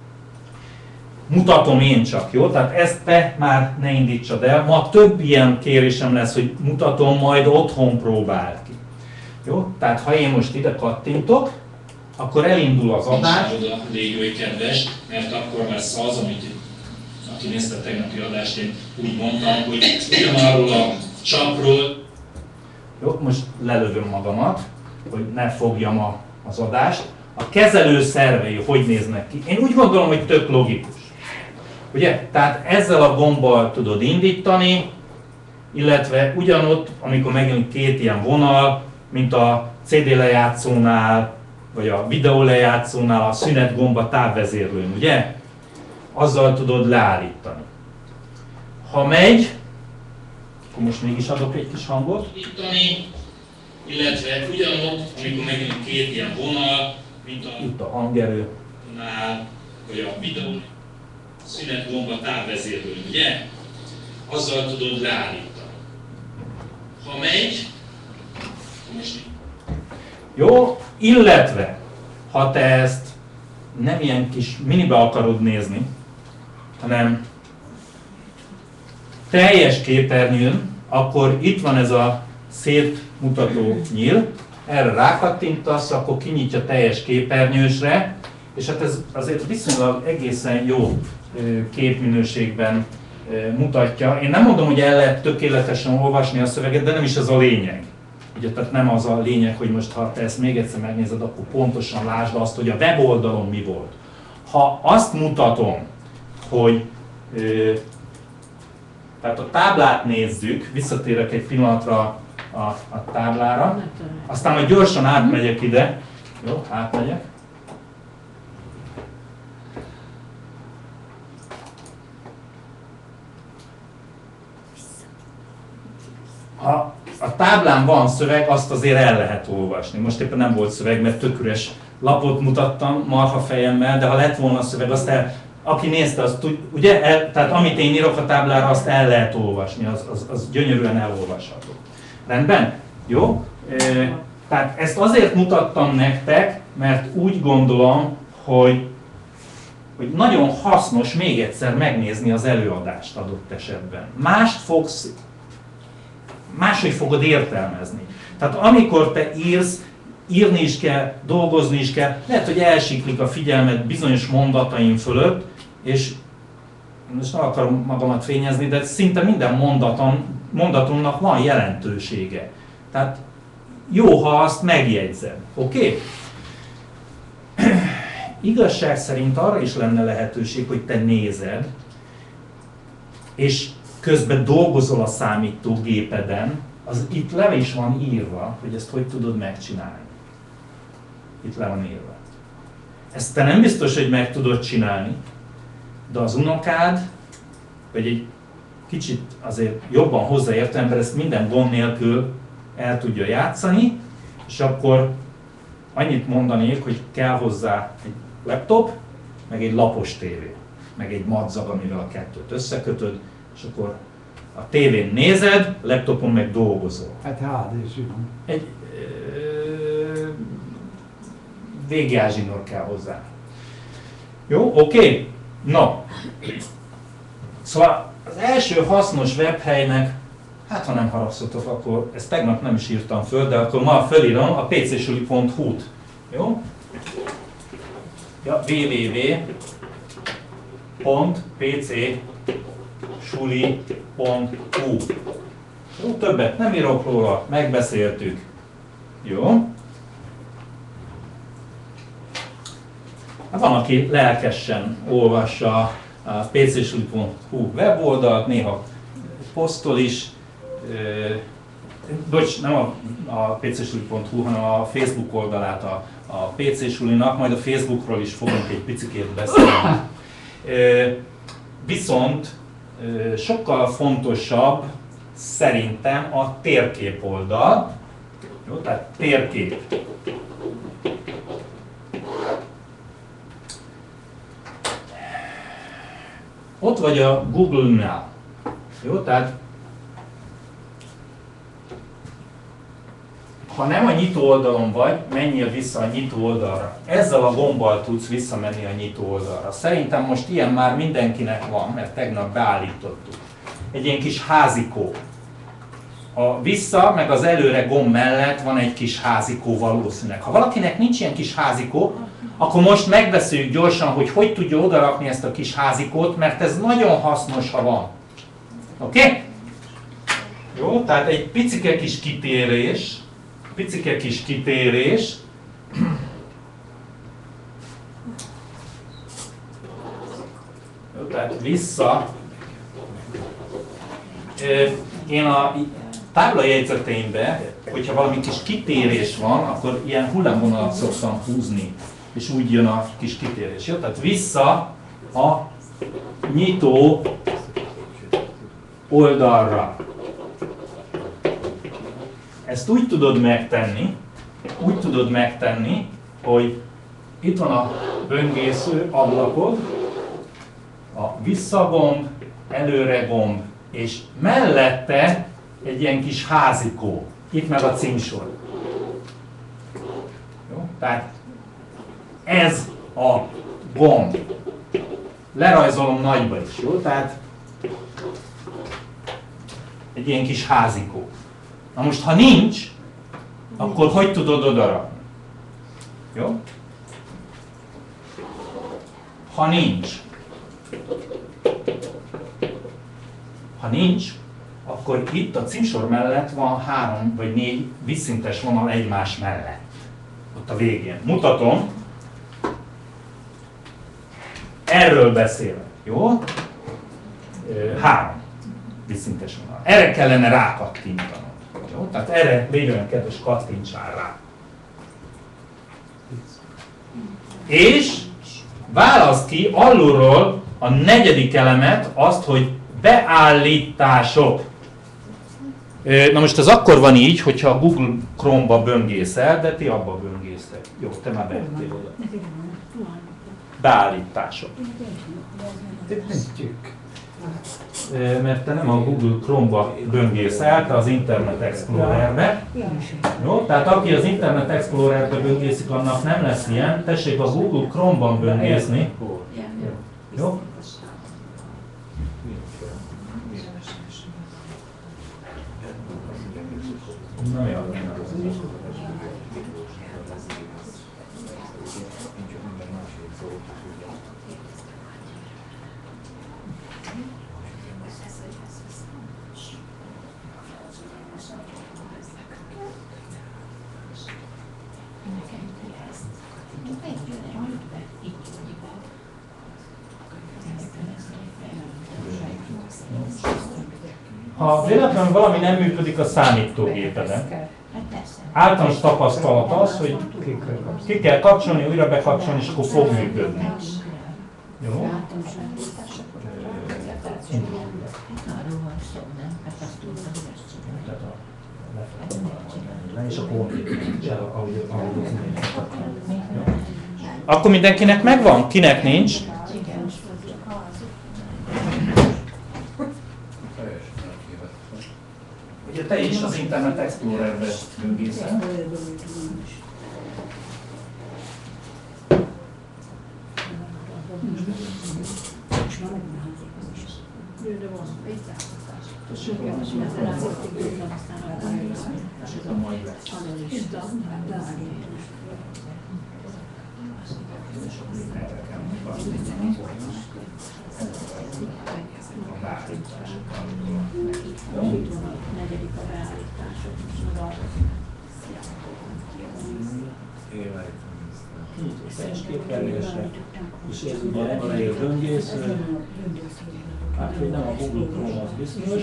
Mutatom én csak, jó? Tehát ezt te már ne indítsad el. Ma több ilyen kérésem lesz, hogy mutatom, majd otthon próbáld ki. Jó? Tehát ha én most ide kattintok, akkor elindul az adás. Légy oly kedves, mert akkor lesz az, amit aki nézte a tegnapi adást, én úgy mondtam, hogy ugyanarról a csapról. Jó, most lelövöm magamat, hogy ne fogjam a, az adást. A kezelő szervei hogy néznek ki? Én úgy gondolom, hogy tök logikus. Ugye? Tehát ezzel a gombbal tudod indítani, illetve ugyanott, amikor megjön két ilyen vonal, mint a cé dé lejátszónál, vagy a videó lejátszónál a szünet gomba távvezérlőn, ugye? Azzal tudod leállítani. Ha megy, akkor most mégis adok egy kis hangot. Indítani, illetve ugyanott, amikor megjön két ilyen vonal, mint a, itt a hangerőnál, vagy a videó szünet gomba távvezérlőn, ugye? Azzal tudod leállítani. Ha megy, most jó, illetve ha te ezt nem ilyen kis minibe akarod nézni, hanem teljes képernyőn, akkor itt van ez a szétmutató nyíl, erre rákattintasz, akkor kinyitja teljes képernyősre, és hát ez azért viszonylag egészen jó képminőségben mutatja. Én nem mondom, hogy el lehet tökéletesen olvasni a szöveget, de nem is ez a lényeg. Ugye, tehát nem az a lényeg, hogy most ha te ezt még egyszer megnézed, akkor pontosan lásd azt, hogy a weboldalon mi volt. Ha azt mutatom, hogy ö, tehát a táblát nézzük, visszatérek egy pillanatra a, a táblára, aztán majd gyorsan átmegyek ide. Jó, átmegyek. Ha a táblán van szöveg, azt azért el lehet olvasni. Most éppen nem volt szöveg, mert tök üres lapot mutattam marha fejemmel, de ha lett volna szöveg, azt el, aki nézte, azt tud, ugye, el, tehát amit én írok a táblára, azt el lehet olvasni, az, az, az gyönyörűen elolvasható. Rendben? Jó? E, tehát ezt azért mutattam nektek, mert úgy gondolom, hogy, hogy nagyon hasznos még egyszer megnézni az előadást adott esetben. Mást fogsz, máshogy fogod értelmezni. Tehát amikor te írsz, írni is kell, dolgozni is kell, lehet, hogy elsiklik a figyelmet bizonyos mondataim fölött, és most nem akarom magamat fényezni, de szinte minden mondatom, mondatomnak van jelentősége. Tehát jó, ha azt megjegyzed. Oké? Okay? Igazság szerint arra is lenne lehetőség, hogy te nézed, és közben dolgozol a számítógépeden, az itt le is van írva, hogy ezt hogy tudod megcsinálni. Itt le van írva. Ezt te nem biztos, hogy meg tudod csinálni, de az unokád, vagy egy kicsit azért jobban hozzáértő ember ezt minden gond nélkül el tudja játszani, és akkor annyit mondanék, hogy kell hozzá egy laptop, meg egy lapos tévé, meg egy madzag, amivel a kettőt összekötöd, és akkor a tévén nézed, a laptopon meg dolgozol. Hát há dé zsinór. Egy vé gé á zsinór kell hozzá. Jó, oké? Okay. No. Szóval az első hasznos webhelynek, hát ha nem haragszotok, akkor ezt tegnap nem is írtam föl, de akkor ma fölírom a pcsuli pont hu-t. Jó? Ja, double-u double-u double-u pont pcsuli pont hu. Jó, többet nem írok róla, megbeszéltük. Jó? Van, aki lelkesen olvassa a pcsuli pont hu weboldalt, néha posztol is. Bocs, nem a, a pcsuli pont hu, hanem a Facebook oldalát a, a pcsulinak, majd a Facebookról is fogunk egy picikét beszélni. Viszont sokkal fontosabb szerintem a térkép oldal. Jó, tehát térkép. Ott vagy a Google-nál. Jó, tehát ha nem a nyitó oldalon vagy, menjél vissza a nyitó oldalra. Ezzel a gombbal tudsz visszamenni a nyitó oldalra. Szerintem most ilyen már mindenkinek van, mert tegnap beállítottuk. Egy ilyen kis házikó. A vissza, meg az előre gomb mellett van egy kis házikó valószínűleg. Ha valakinek nincs ilyen kis házikó, akkor most megbeszéljük gyorsan, hogy hogy tudja odarakni ezt a kis házikót, mert ez nagyon hasznos, ha van. Oké? Okay? Jó, tehát egy picike kis kitérés, picike kis kitérés. Jó, tehát vissza. Én a táblajegyzeteimben, hogyha valami kis kitérés van, akkor ilyen hullámvonalat szoktam húzni, és úgy jön a kis kitérés. Jó? Tehát vissza a nyitó oldalra. Ezt úgy tudod megtenni, úgy tudod megtenni, hogy itt van a böngésző ablakod, a visszagomb, előre gomb, és mellette egy ilyen kis házikó. Itt meg a címsor. Jó? Tehát ez a gomb. Lerajzolom nagyba is, jó? Tehát egy ilyen kis házikó. Na most, ha nincs, akkor hogy tudod odarakni? Jó? Ha nincs, ha nincs, akkor itt a címsor mellett van három vagy négy vízszintes vonal egymás mellett. Ott a végén. Mutatom. erről beszélek, jó? Három vízszintes vonal. Erre kellene rákattintanod. Jó? Tehát erre légy olyan kedves, kattintsál rá. És válaszd ki alulról a negyedik elemet, azt, hogy beállítások. Na most ez akkor van így, hogyha a Google Chrome-ba böngészel, de ti abba böngésztek. Jó, te már bejöttél oda. Beállítások. Mert te nem a Google Chrome-ba böngészel, te az Internet Explorer-be. Jó? Tehát aki az Internet Explorer-be böngészik, annak nem lesz ilyen. Tessék a Google Chrome-ban böngészni. Jó? Na mi a Ha véletlenül valami nem működik a számítógépeden, általános tapasztalat az, hogy ki kell kapcsolni, újra bekapcsolni, és akkor fog működni. Jó? Akkor mindenkinek megvan? Kinek nincs? Ugye te is az Internet Explorer-be böngészel. Negyedik a beállítások. És ez ugye elejé böngésző. Hát, hogy nem a Google Chrome, az biztos.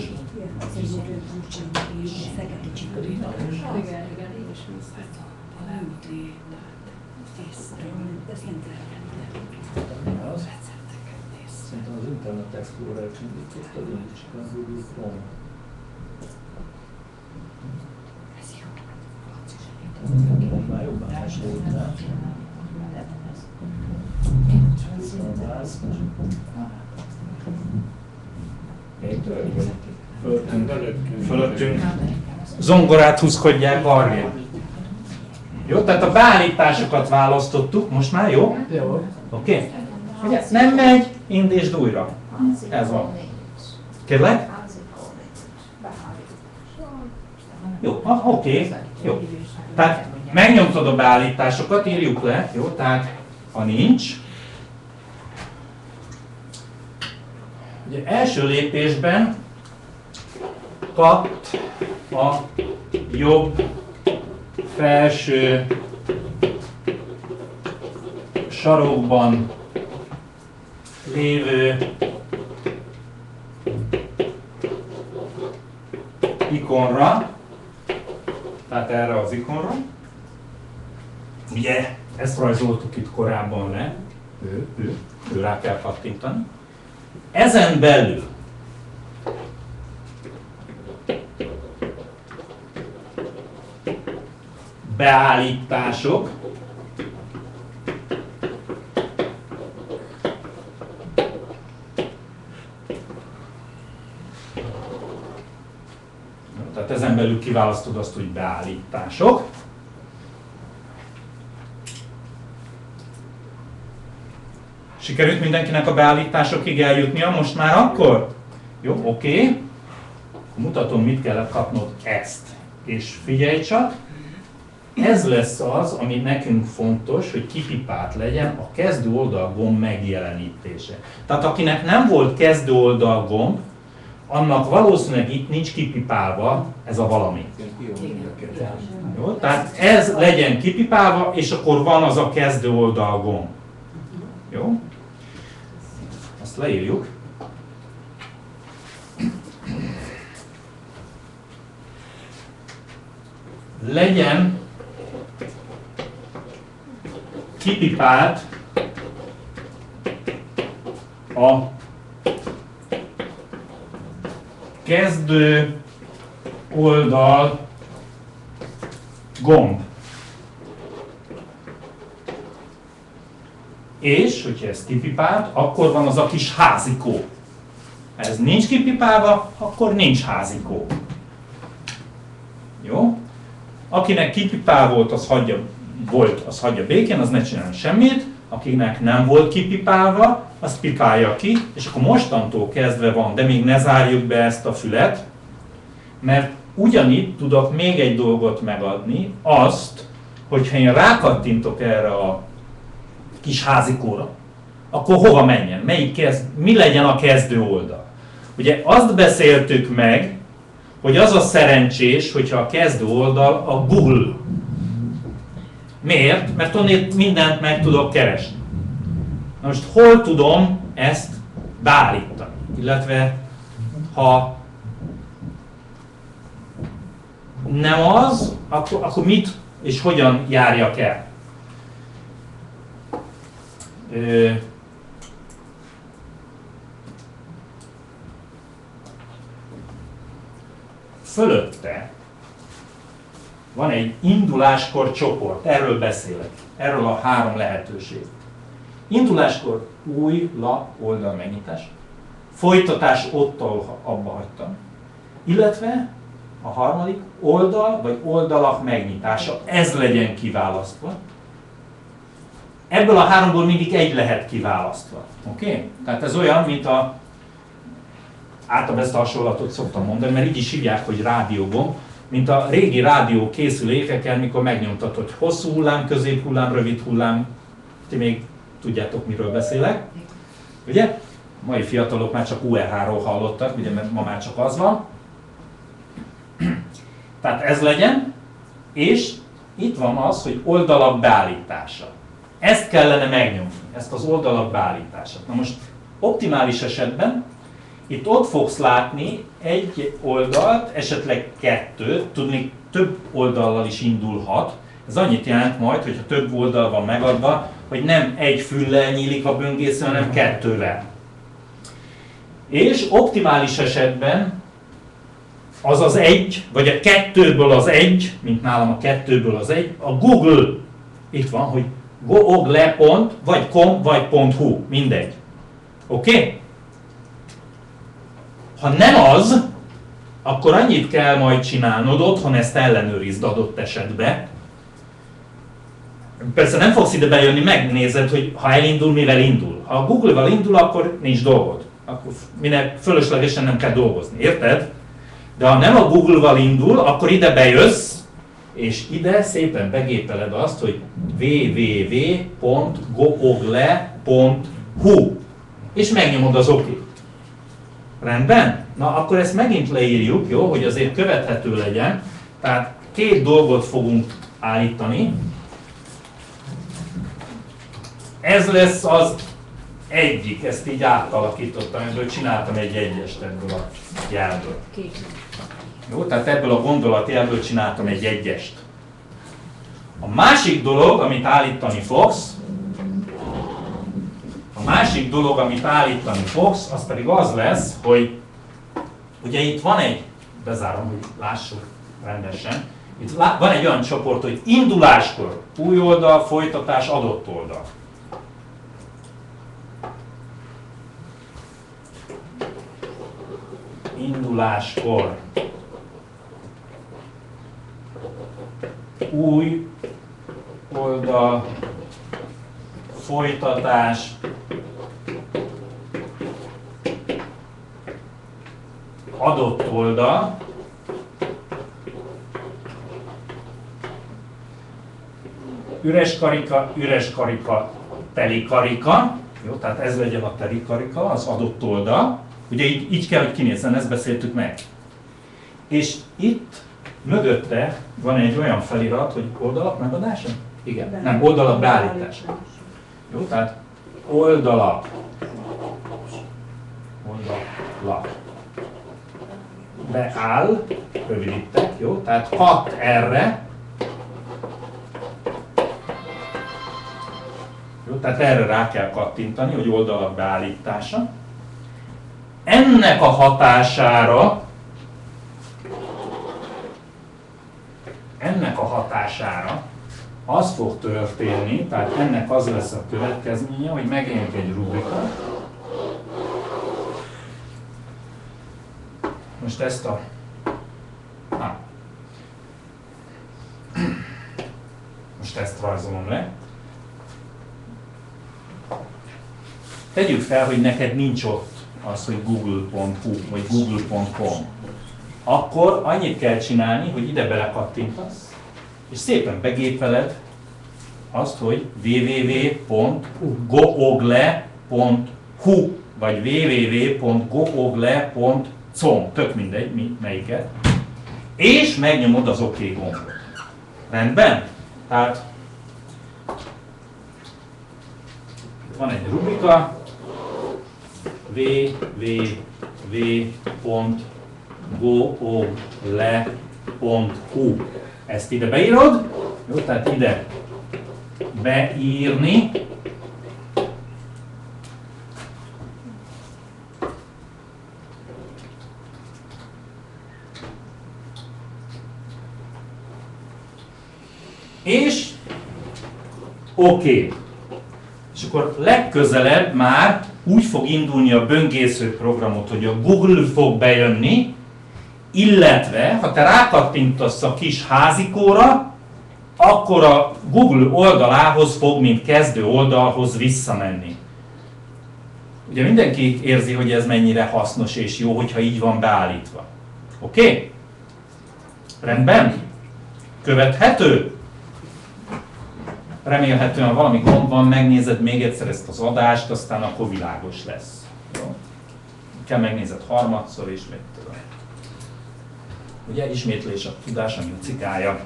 Szerintem az Internet Explorer csindította, de nincs csak a Google Chrome. Már jobban meséltem. Fölöttünk, fölöttünk zongorát húzkodják arrébb. Jó, tehát a beállításokat választottuk, most már jó? Jó. Oké? Okay. Ugye, nem megy, indítsd újra. Ez van. Kérlek? Jó, ah, oké. Okay. Jó. Tehát megnyomtad a beállításokat, írjuk le, jó? Tehát ha nincs. Ugye első lépésben kap a jobb felső sarokban lévő ikonra, tehát erre az ikonra. Ugye, ezt rajzoltuk itt korábban le, ő, ő, ő rá kell kattintani. Ezen belül beállítások, tehát ezen belül kiválasztod azt, hogy beállítások. Sikerült mindenkinek a beállításokig eljutnia most már akkor? Jó, oké. Okay. Mutatom, mit kellett kapnod, ezt. És figyelj csak, ez lesz az, ami nekünk fontos, hogy kipipált legyen a kezdő oldalgomb megjelenítése. Tehát akinek nem volt kezdő oldalgomb, annak valószínűleg itt nincs kipipálva ez a valami. Jó? Tehát ez legyen kipipálva, és akkor van az a kezdő oldalgomb. Jó? Ezt leírjuk. Legyen kipipált a kezdő oldal gomb. És, hogyha ez kipipált, akkor van az a kis házikó. Ha ez nincs kipipálva, akkor nincs házikó. Jó? Akinek kipipál volt, az hagyja, volt, az hagyja békén, az ne csinál semmit. Akinek nem volt kipipálva, az pipálja ki, és akkor mostantól kezdve van, de még ne zárjuk be ezt a fület, mert ugyanitt tudok még egy dolgot megadni, azt, hogyha én rákattintok erre a kis házikóra, akkor hova menjen? Melyik kezd, mi legyen a kezdő oldal? Ugye azt beszéltük meg, hogy az a szerencsés, hogyha a kezdő oldal a Google. Miért? Mert onnét mindent meg tudok keresni. Na most hol tudom ezt beállítani? Illetve ha nem az, akkor, akkor mit és hogyan járjak el? Ö, fölötte van egy induláskor csoport, erről beszélek, erről a három lehetőség. Induláskor új lap oldal megnyitás, folytatás ott, ahol abba hagytam, illetve a harmadik oldal vagy oldalak megnyitása, ez legyen kiválasztva. Ebből a háromból mindig egy lehet kiválasztva. Oké? Okay? Tehát ez olyan, mint a... Általában ezt a hasonlatot szoktam mondani, mert így is hívják, hogy rádiógomb, mint a régi rádió készülékeken, mikor megnyomtatod, hogy hosszú hullám, középhullám, rövid hullám. Ti még tudjátok, miről beszélek. Ugye? Mai fiatalok már csak u er há-ról hallottak, ugye, mert ma már csak az van. Tehát ez legyen, és itt van az, hogy oldalak beállítása. Ezt kellene megnyomni, ezt az oldalak beállítását. Na most optimális esetben itt ott fogsz látni egy oldalt, esetleg kettőt, tudni több oldallal is indulhat. Ez annyit jelent majd, hogyha több oldal van megadva, hogy nem egy füllel nyílik a böngésző, hanem kettővel. És optimális esetben az az egy, vagy a kettőből az egy, mint nálam a kettőből az egy, a Google, itt van, hogy google pont vagy com vagy .hu, mindegy. Oké? Okay? Ha nem az, akkor annyit kell majd csinálnod, otthon ezt ellenőrizd adott esetben. Persze nem fogsz ide bejönni, megnézed, hogy ha elindul, mivel indul. Ha a Google-val indul, akkor nincs dolgod. Akkor minek fölöslegesen nem kell dolgozni, érted? De ha nem a Google-val indul, akkor ide bejössz, és ide szépen begépeled azt, hogy double-u double-u double-u pont google pont hu, és megnyomod az OK. Rendben? Na akkor ezt megint leírjuk, jó, hogy azért követhető legyen. Tehát két dolgot fogunk állítani. Ez lesz az egyik, ezt így átalakítottam, ebből csináltam egy egyest ebből a jelből. Jó, tehát ebből a gondolatjelből csináltam egy egyest. A másik dolog, amit állítani fogsz, a másik dolog, amit állítani fogsz, az pedig az lesz, hogy ugye itt van egy, bezárom, hogy lássuk rendesen, itt van egy olyan csoport, hogy induláskor, új oldal, folytatás, adott oldal. Induláskor, új oldal, folytatás, adott oldal, üres karika, üres karika, teli karika, jó, tehát ez legyen a teli karika, az adott oldal. Ugye így, így kell, hogy kinézzen, ezt beszéltük meg. És itt mögötte van egy olyan felirat, hogy oldalak megadása? Igen. Nem, oldalak beállítása. Jó, tehát oldalak lap. Beáll, rövidítek, jó? Tehát hat erre. Jó, tehát erre rá kell kattintani, hogy oldalak beállítása. Ennek a hatására ennek a hatására az fog történni, tehát ennek az lesz a következménye, hogy megjelenik egy rubrika. Most ezt a... Ah. Most ezt rajzolom le. Tegyük fel, hogy neked nincs ott az, hogy google pont hu vagy google pont com. Akkor annyit kell csinálni, hogy ide belekattintasz, és szépen begépeled azt, hogy double-u double-u double-u pont google pont hu vagy double-u double-u double-u pont google pont com, tök mindegy, melyiket, és megnyomod az OK gombot. Rendben? Tehát itt van egy rubrika, double-u double-u double-u pont google pont hu. Ezt ide beírod, jó, tehát ide beírni, és oké. Okay. És akkor legközelebb már úgy fog indulni a böngésző programot, hogy a Google fog bejönni, illetve ha te rákattintasz a kis házikóra, akkor a Google oldalához fog, mint kezdő oldalhoz visszamenni. Ugye mindenki érzi, hogy ez mennyire hasznos és jó, hogyha így van beállítva. Oké? Okay? Rendben? Követhető? Remélhetően valami gond van, megnézed még egyszer ezt az adást, aztán akkor világos lesz. Jó? Kell megnézed harmadszor is, mit tudom. Ugye ismétlés a tudás, ami a cikája.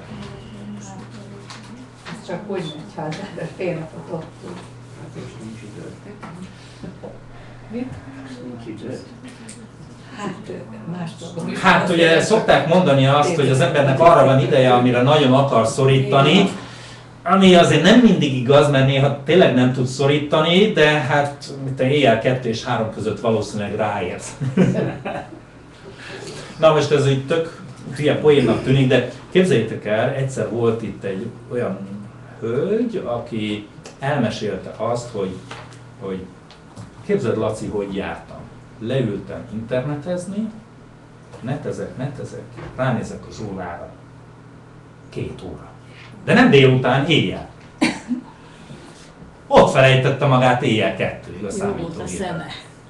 Ez csak úgy megy, ha az ember fél napot ott tud. Hát most nincs idő. Mi? Nincs idő. Hát más dolgok is. Hát ugye szokták mondani azt, hogy az embernek arra van ideje, amire nagyon akar szorítani, ami azért nem mindig igaz, mert néha tényleg nem tud szorítani, de hát mint a éjjel kettő és három között valószínűleg ráérsz. Na most ez így tök hülye poénnak tűnik, de képzeljétek el, egyszer volt itt egy olyan hölgy, aki elmesélte azt, hogy, hogy képzeld Laci, hogy jártam. Leültem internetezni, netezek, netezek, ránézek az órára. Két óra. De nem délután, éjjel. Ott felejtette magát éjjel kettőig a számítógépen.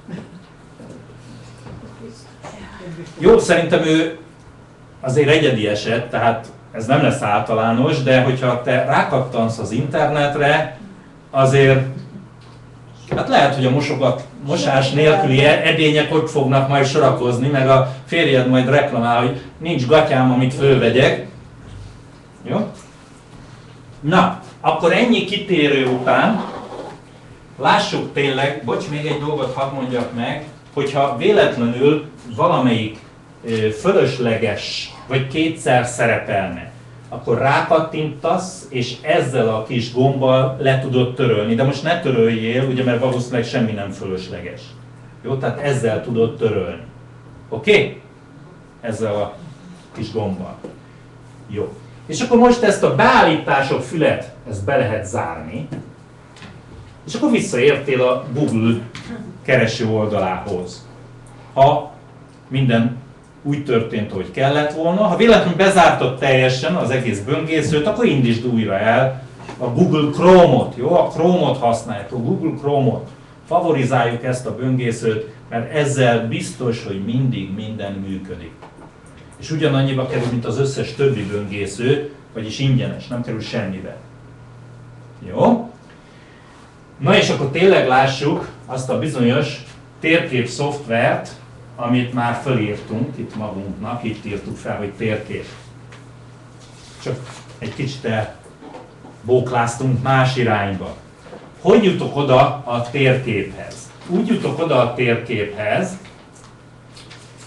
Jó, szerintem ő azért egyedi eset, tehát ez nem lesz általános, de hogyha te rákattansz az internetre, azért hát lehet, hogy a mosogat, mosás nélküli edények ott fognak majd sorakozni, meg a férjed majd reklamál, hogy nincs gatyám, amit fölvegyek. Jó? Na, akkor ennyi kitérő után lássuk tényleg, bocs, még egy dolgot hadd mondjak meg, hogyha véletlenül valamelyik fölösleges, vagy kétszer szerepelne, akkor rákattintasz, és ezzel a kis gombbal le tudod törölni. De most ne töröljél, ugye, mert valószínűleg semmi nem fölösleges. Jó, tehát ezzel tudod törölni. Oké? Okay? Ezzel a kis gombbal. Jó. És akkor most ezt a beállítások fület, ezt be lehet zárni, és akkor visszaértél a Google kereső oldalához. Ha minden úgy történt, ahogy kellett volna, ha véletlenül bezártad teljesen az egész böngészőt, akkor indítsd újra el a Google Chrome-ot, jó? A Chrome-ot használjuk, a Google Chrome-ot. Favorizáljuk ezt a böngészőt, mert ezzel biztos, hogy mindig minden működik. És ugyanannyiba kerül, mint az összes többi böngésző, vagyis ingyenes, nem kerül semmibe. Jó? Na és akkor tényleg lássuk azt a bizonyos térkép szoftvert, amit már fölírtunk itt magunknak, itt írtuk fel, hogy térkép. Csak egy kicsit elbókláztunk más irányba. Hogy jutok oda a térképhez? Úgy jutok oda a térképhez,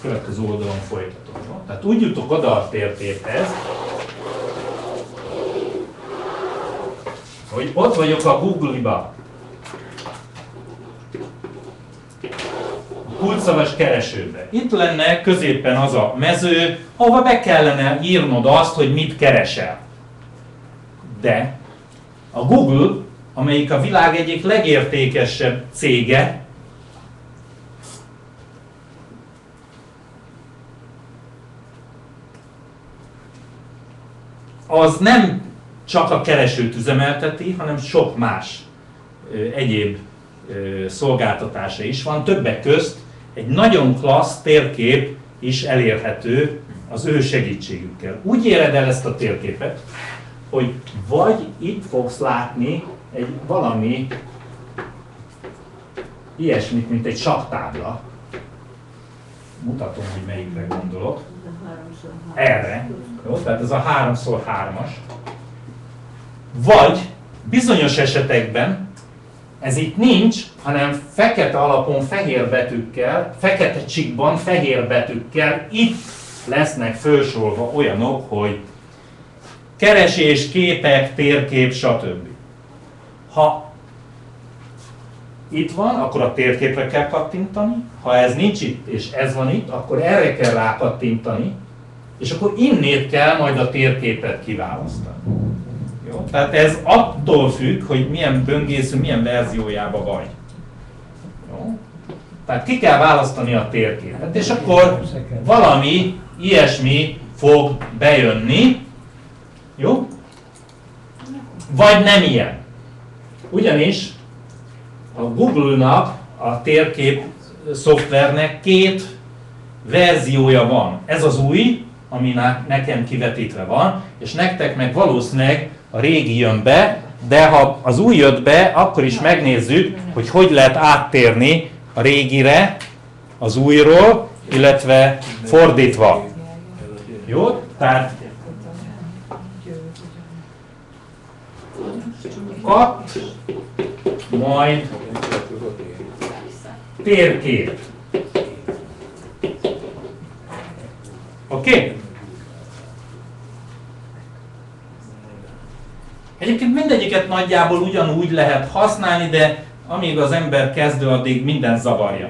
következő oldalon folytatom. Jó? Tehát úgy jutok oda a térképhez, hogy ott vagyok a Google-ba. Kulcsszavas keresőbe. Itt lenne középen az a mező, ahova be kellene írnod azt, hogy mit keresel. De a Google, amelyik a világ egyik legértékesebb cége, az nem csak a keresőt üzemelteti, hanem sok más ö, egyéb ö, szolgáltatása is van. Többek közt egy nagyon klassz térkép is elérhető az ő segítségükkel. Úgy éred el ezt a térképet, hogy vagy itt fogsz látni egy valami ilyesmit, mint egy sakktábla. Mutatom, hogy melyikre gondolok. Erre. Jó? Tehát ez a háromszor hármas. Vagy bizonyos esetekben ez itt nincs, hanem fekete alapon fehér betűkkel, fekete csikkban fehér betűkkel itt lesznek felsorolva olyanok, hogy keresés, képek, térkép, stb. Ha itt van, akkor a térképre kell kattintani, ha ez nincs itt és ez van itt, akkor erre kell rákattintani, és akkor innét kell majd a térképet kiválasztani. Jó? Tehát ez attól függ, hogy milyen böngésző, milyen verziójában vagy. Jó? Tehát ki kell választani a térképet, és akkor valami ilyesmi fog bejönni. Jó? Vagy nem ilyen. Ugyanis a Google-nak, a térkép szoftvernek két verziója van. Ez az új, ami nekem kivetítve van, és nektek meg valószínűleg a régi jön be, de ha az új jött be, akkor is megnézzük, hogy hogy lehet áttérni a régire, az újról, illetve fordítva. Jó? Tehát katt, majd térkép. Oké? Okay? Egyébként mindegyiket nagyjából ugyanúgy lehet használni, de amíg az ember kezdő, addig minden zavarja.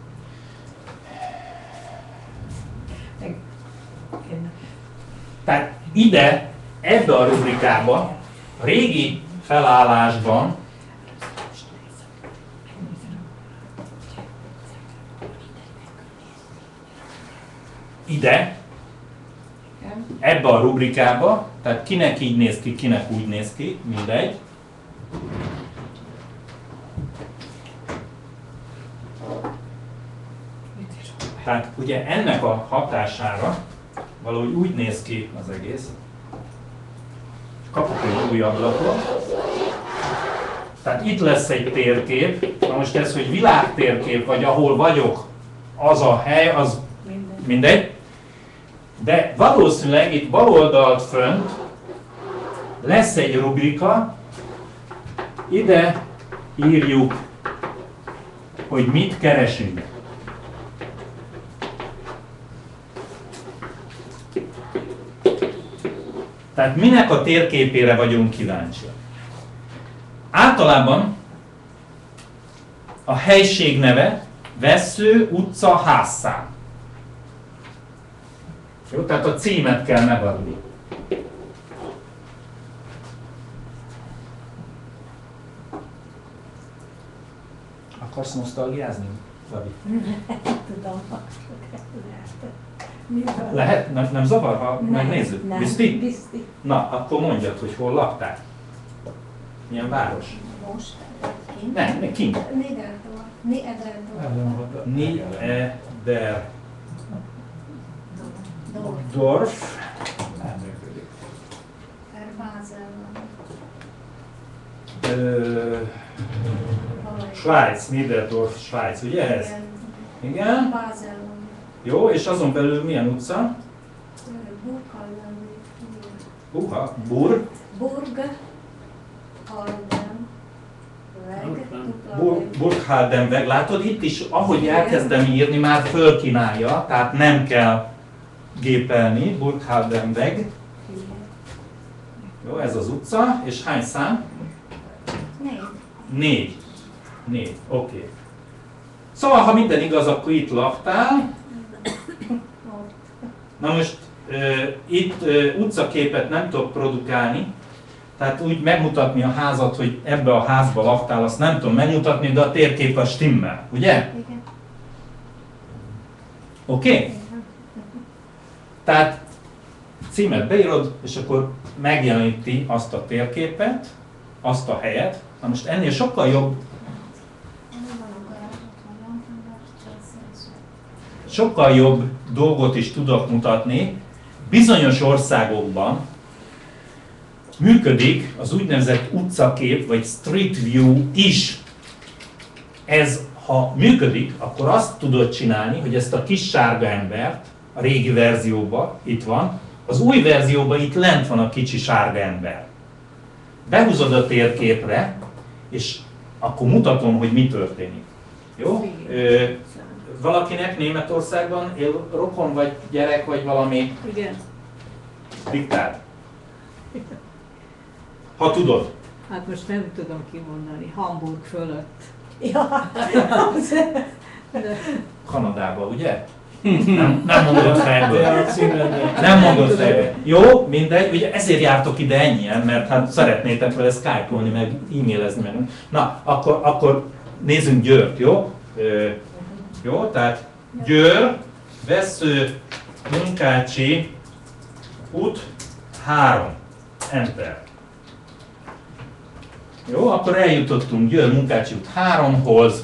Tehát ide, ebbe a rubrikába, a régi felállásban ide, ebbe a rubrikába, tehát kinek így néz ki, kinek úgy néz ki, mindegy. Tehát ugye ennek a hatására valahogy úgy néz ki az egész. Kapok egy új ablakot. Tehát itt lesz egy térkép. Na most ez, hogy világtérkép, vagy ahol vagyok, az a hely, az mindegy. De valószínűleg itt bal oldalt fönt lesz egy rubrika, ide írjuk, hogy mit keresünk. Tehát minek a térképére vagyunk kíváncsiak. Általában a helység neve Vessző utca házszám. Jó, tehát a címet kell megadni. Akarsz nosztalgiázni, Gabi? Tudom, Lehet? Nem, nem zavar, ha megnézzük? Nem, Bizti? bizti. Na, akkor mondjad, hogy hol laktál. Milyen város? Most kint. Nem, még kint. Niederdorf. Niederdorf. Niederdorf. Dorf. Dorf. Per Basel van. Ö, Svájc, Niederdorf, Svájc, ugye ez? Igen. Igen. Basel van. Jó, és azon belül milyen utca? Burghalden. Uha, Bur. Burg. Halden. Bur- Burghaldenweg, látod, itt is, ahogy elkezdem írni, már fölkínálja, tehát nem kell gépelni, Burghaldenweg. Jó, ez az utca, és hány szám? Négy. Négy. Négy, oké. Okay. Szóval, ha minden igaz, akkor itt laktál. Na most, uh, itt uh, utcaképet nem tudok produkálni, tehát úgy megmutatni a házat, hogy ebbe a házba laktál, azt nem tudom megmutatni, de a térkép a stimmel, ugye? Igen. Oké? Okay? Tehát címet beírod, és akkor megjeleníti azt a térképet, azt a helyet. Na most ennél sokkal jobb, sokkal jobb dolgot is tudok mutatni. Bizonyos országokban működik az úgynevezett utcakép, vagy street view is. Ez, ha működik, akkor azt tudod csinálni, hogy ezt a kis sárga embert, a régi verzióban itt van, az új verzióban itt lent van a kicsi sárga ember. Behúzod a térképre, és akkor mutatom, hogy mi történik. Jó? Ö, valakinek Németországban él rokon, vagy gyerek, vagy valami? Igen. Diktált. Ha tudod. Hát most nem tudom kimondani. Hamburg fölött. Ja. Kanadában, ugye? Nem, nem mondod fejből. Nem mondod fejből. Jó, mindegy, ugye ezért jártok ide ennyien, mert hát szeretnétek vele skype-olni, meg e-mailezni meg. Na, akkor, akkor nézzünk Győrt, jó? Ö, jó, tehát Győr, Vesző, Munkácsi, út három. Enter. Jó, akkor eljutottunk Győr, Munkácsi út háromhoz.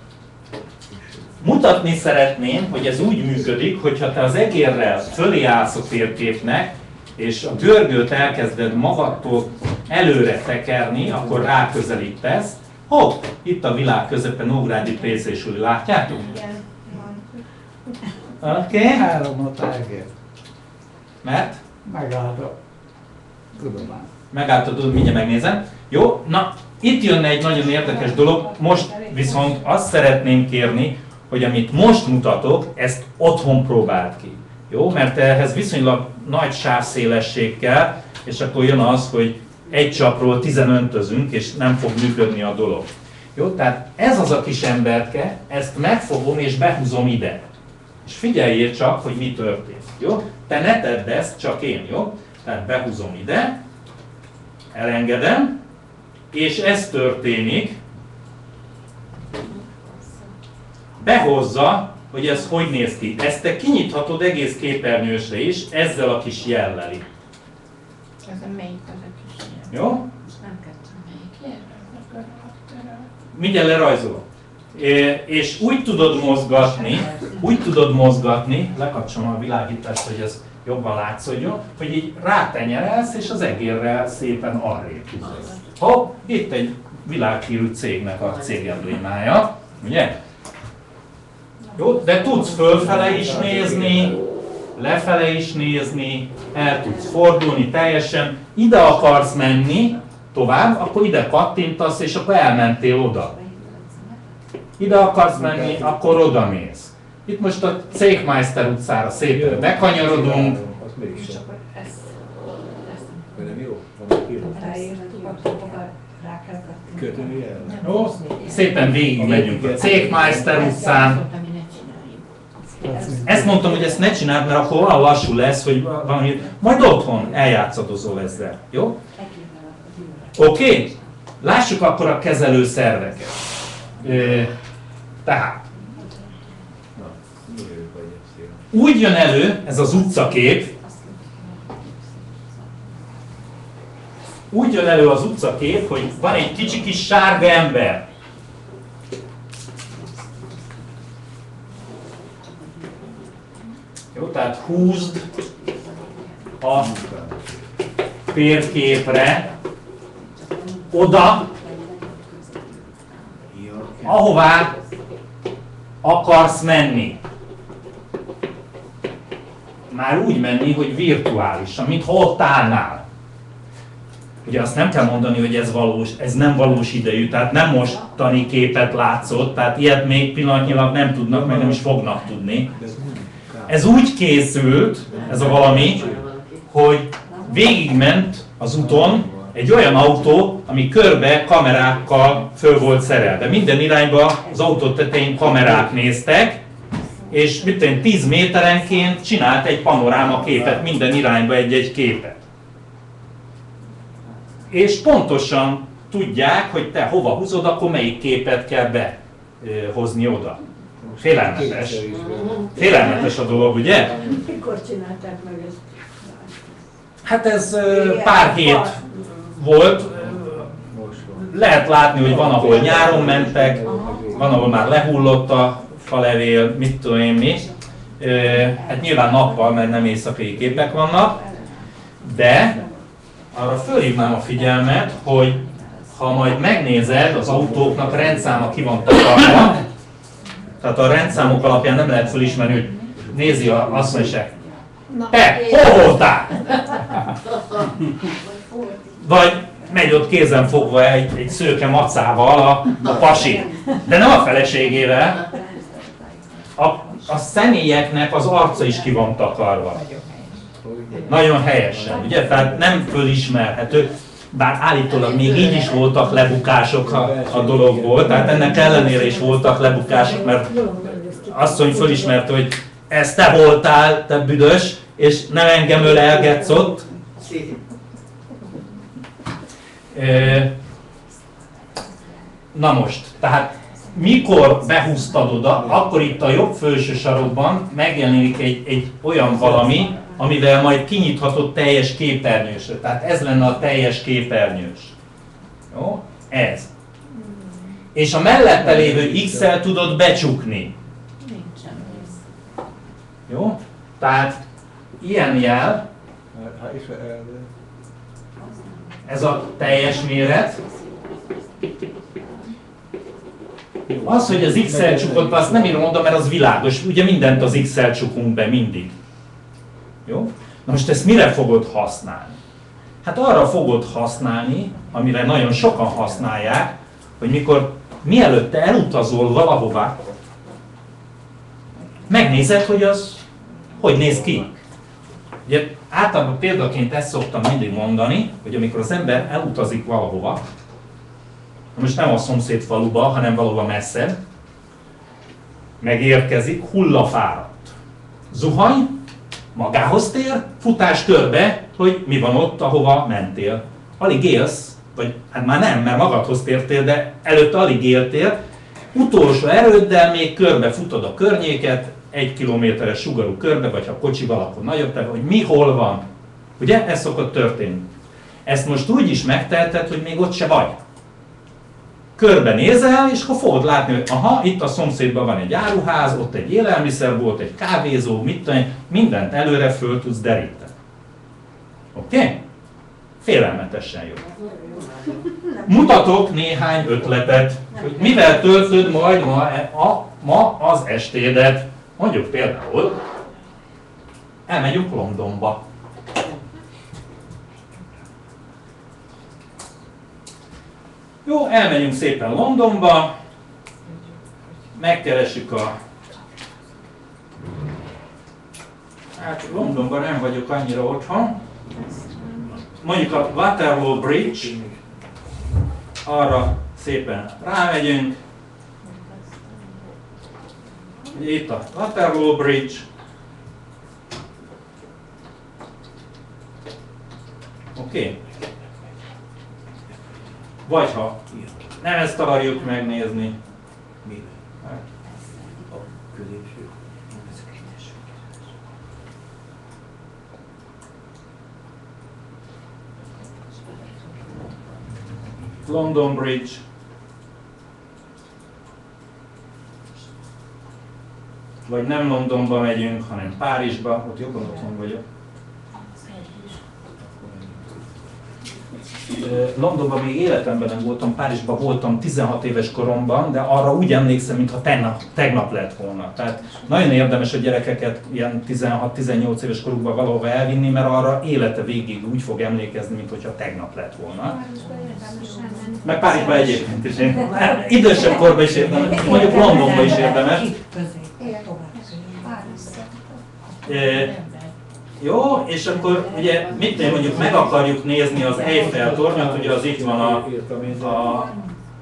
Mutatni szeretném, hogy ez úgy működik, hogyha te az egérrel fölé állsz a térképnek, és a görgőt elkezded magadtól előre tekerni, akkor ráközelítesz. Hopp, itt a világ közepén Nógrádi Prészésül, látjátok? Igen. Oké. Okay. Háromot elgért. Mert? Megállt a tudomány. Megálltad, mindjárt megnézem. Jó, na, itt jönne egy nagyon érdekes dolog, most viszont azt szeretném kérni, hogy amit most mutatok, ezt otthon próbáld ki. Jó, mert ehhez viszonylag nagy sávszélesség kell, és akkor jön az, hogy egy csapról tizen öntözünk, és nem fog működni a dolog. Jó, tehát ez az a kis emberke, ezt megfogom és behúzom ide. És figyeljél csak, hogy mi történik. Jó? Te ne tedd ezt, csak én, jó? Tehát behúzom ide, elengedem, és ez történik. Behozza, hogy ez hogy néz ki. Ezt te kinyithatod egész képernyősre is, ezzel a kis jellel itt. Ez a melyik az a kis ilyen? Jó? Nem kettő melyik ilyen? Mindjárt lerajzolom. É, és úgy tudod mozgatni, úgy tudod mozgatni, lekapcsolom a világítást, hogy ez jobban látszódjon, hogy így rátenyerelsz, és az egérrel szépen arrébb húzod. Hopp, itt egy világhírű cégnek a cégemblémája, ugye? Jó, de tudsz fölfele is nézni, lefele is nézni, el tudsz fordulni teljesen, ide akarsz menni tovább, akkor ide kattintasz, és akkor elmentél oda. Ide akarsz menni, akkor oda mész. Itt most a Cékmeister utcára szépen bekanyarodunk. És akkor ezt, ezt Nem jó? Van a kiló. Rá kell kattinni. Kötői el. Jó, szépen végigmegyünk a Cékmeister utcán. Ezt mondtam, hogy ezt ne csináld, mert akkor olyan lassú lesz, hogy valami, majd otthon eljátszadozol ezzel. Jó? Oké? Okay? Lássuk akkor a kezelő szerveket. Tehát, úgy jön elő ez az utcakép, úgy jön elő az utcakép, hogy van egy kicsi kis sárga ember. Jó, tehát húzd a térképre oda, ahová akarsz menni. Már úgy menni, hogy virtuálisan, mintha ott állnál. Ugye azt nem kell mondani, hogy ez valós, ez nem valós idejű, tehát nem mostani képet látszott, tehát ilyet még pillanatnyilag nem tudnak, meg nem is fognak tudni. Ez úgy készült, ez a valami, hogy végigment az úton egy olyan autó, ami körbe kamerákkal föl volt szerelve. Minden irányba az autó tetején kamerák néztek, és mit tudom, tíz méterenként csinált egy panoráma képet, minden irányba egy-egy képet. És pontosan tudják, hogy te hova húzod, akkor melyik képet kell behozni oda. Félelmetes. Félelmetes a dolog, ugye? Mikor csinálták meg ezt? Hát ez pár hét volt. Lehet látni, hogy van, ahol nyáron mentek, van, ahol már lehullott a falevél, mit tudom én mi. Hát nyilván nappal, mert nem éjszakai képek vannak, de arra fölhívnám a figyelmet, hogy ha majd megnézed, az autóknak rendszáma ki van takarva, tehát a rendszámok alapján nem lehet fölismerni, hogy nézi a, azt mondja, te, hol voltál? Vagy megy ott kézen fogva egy, egy szőke macával a, a pasi, de nem a feleségével. A, a személyeknek az arca is ki van takarva. Nagyon helyesen, ugye? Tehát nem fölismerhető, bár állítólag még így is voltak lebukások a, a dologból, tehát ennek ellenére is voltak lebukások, mert asszony fölismerte, hogy ez te voltál, te büdös, és nem engem ölelgetsz ott. Na most, tehát mikor behúztad oda, akkor itt a jobb felső sarokban megjelenik egy, egy olyan valami, amivel majd kinyithatod teljes képernyősre. Tehát ez lenne a teljes képernyős. Jó? Ez. És a mellette lévő X-el tudod becsukni. Jó? Tehát ilyen jel, ez a teljes méret. Az, hogy az X-el csukott, azt nem írom oda, mert az világos. Ugye mindent az X-el csukunk be mindig. Jó? Na most ezt mire fogod használni? Hát arra fogod használni, amire nagyon sokan használják, hogy mikor mielőtt te elutazol valahová, megnézed, hogy az hogy néz ki. Ugye általában példaként ezt szoktam mindig mondani, hogy amikor az ember elutazik valahova, most nem a szomszéd faluba, hanem valahova messze, megérkezik, hullafáradt. Zuhany, magához tér, futás körbe, hogy mi van ott, ahova mentél. Alig élsz, vagy hát már nem, mert magadhoz tértél, de előtte alig éltél. Utolsó erőddel még körbe futod a környéket, egy kilométeres sugarú körbe, vagy ha kocsival, akkor nagyobb terve, hogy mi hol van. Ugye? Ez szokott történni. Ezt most úgy is megteheted, hogy még ott se vagy. Körbenézel, és akkor fogod látni, hogy aha, itt a szomszédban van egy áruház, ott egy élelmiszerbolt, egy kávézó, mit tudom, mindent előre föl tudsz deríteni. Oké? Okay? Félelmetesen jó. Mutatok néhány ötletet, hogy mivel töltöd majd ma, a, ma az estédet. Mondjuk például, elmegyünk Londonba. Jó, elmegyünk szépen Londonba, megkeressük a... Hát Londonban nem vagyok annyira otthon. Mondjuk a Waterloo Bridge, arra szépen rámegyünk. Itt a Waterloo Bridge. Oké. Okay. Vagy ha nem ezt akarjuk megnézni. A középső. London Bridge. Vagy nem Londonba megyünk, hanem Párizsba, ott jobban otthon vagyok. Londonban még életemben nem voltam, Párizsban voltam tizenhat éves koromban, de arra úgy emlékszem, mintha tegnap, tegnap lett volna. Tehát nagyon érdemes a gyerekeket ilyen tizenhat-tizennyolc éves korukban valahova elvinni, mert arra élete végig úgy fog emlékezni, mintha tegnap lett volna. Meg Párizsban egyébként is. Idősebb korban is érdemes, mondjuk Londonban is érdemes. E, jó, és akkor ugye mit mondjuk meg akarjuk nézni az Eiffel tornyot, ugye az itt van a, a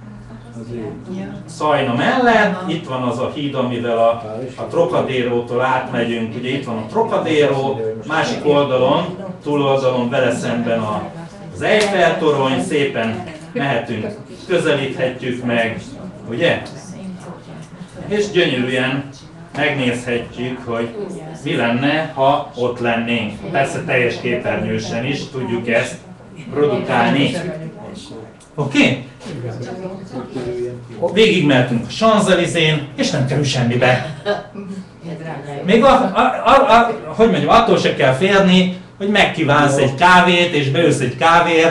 Szajna mellett, itt van az a híd, amivel a, a Trocadérótól átmegyünk, ugye itt van a Trocadéro, másik oldalon, túloldalon vele szemben a, az Eiffel torony, szépen mehetünk, közelíthetjük meg, ugye? És gyönyörűen megnézhetjük, hogy mi lenne, ha ott lennénk. Persze teljes képernyősen is tudjuk ezt produkálni. Oké? Okay? Végigmehetünk a Champs-Élysén, és nem kerül semmibe. Még a, a, a, a, hogy mondjam, attól se kell férni, hogy megkívánsz egy kávét, és beülsz egy kávér.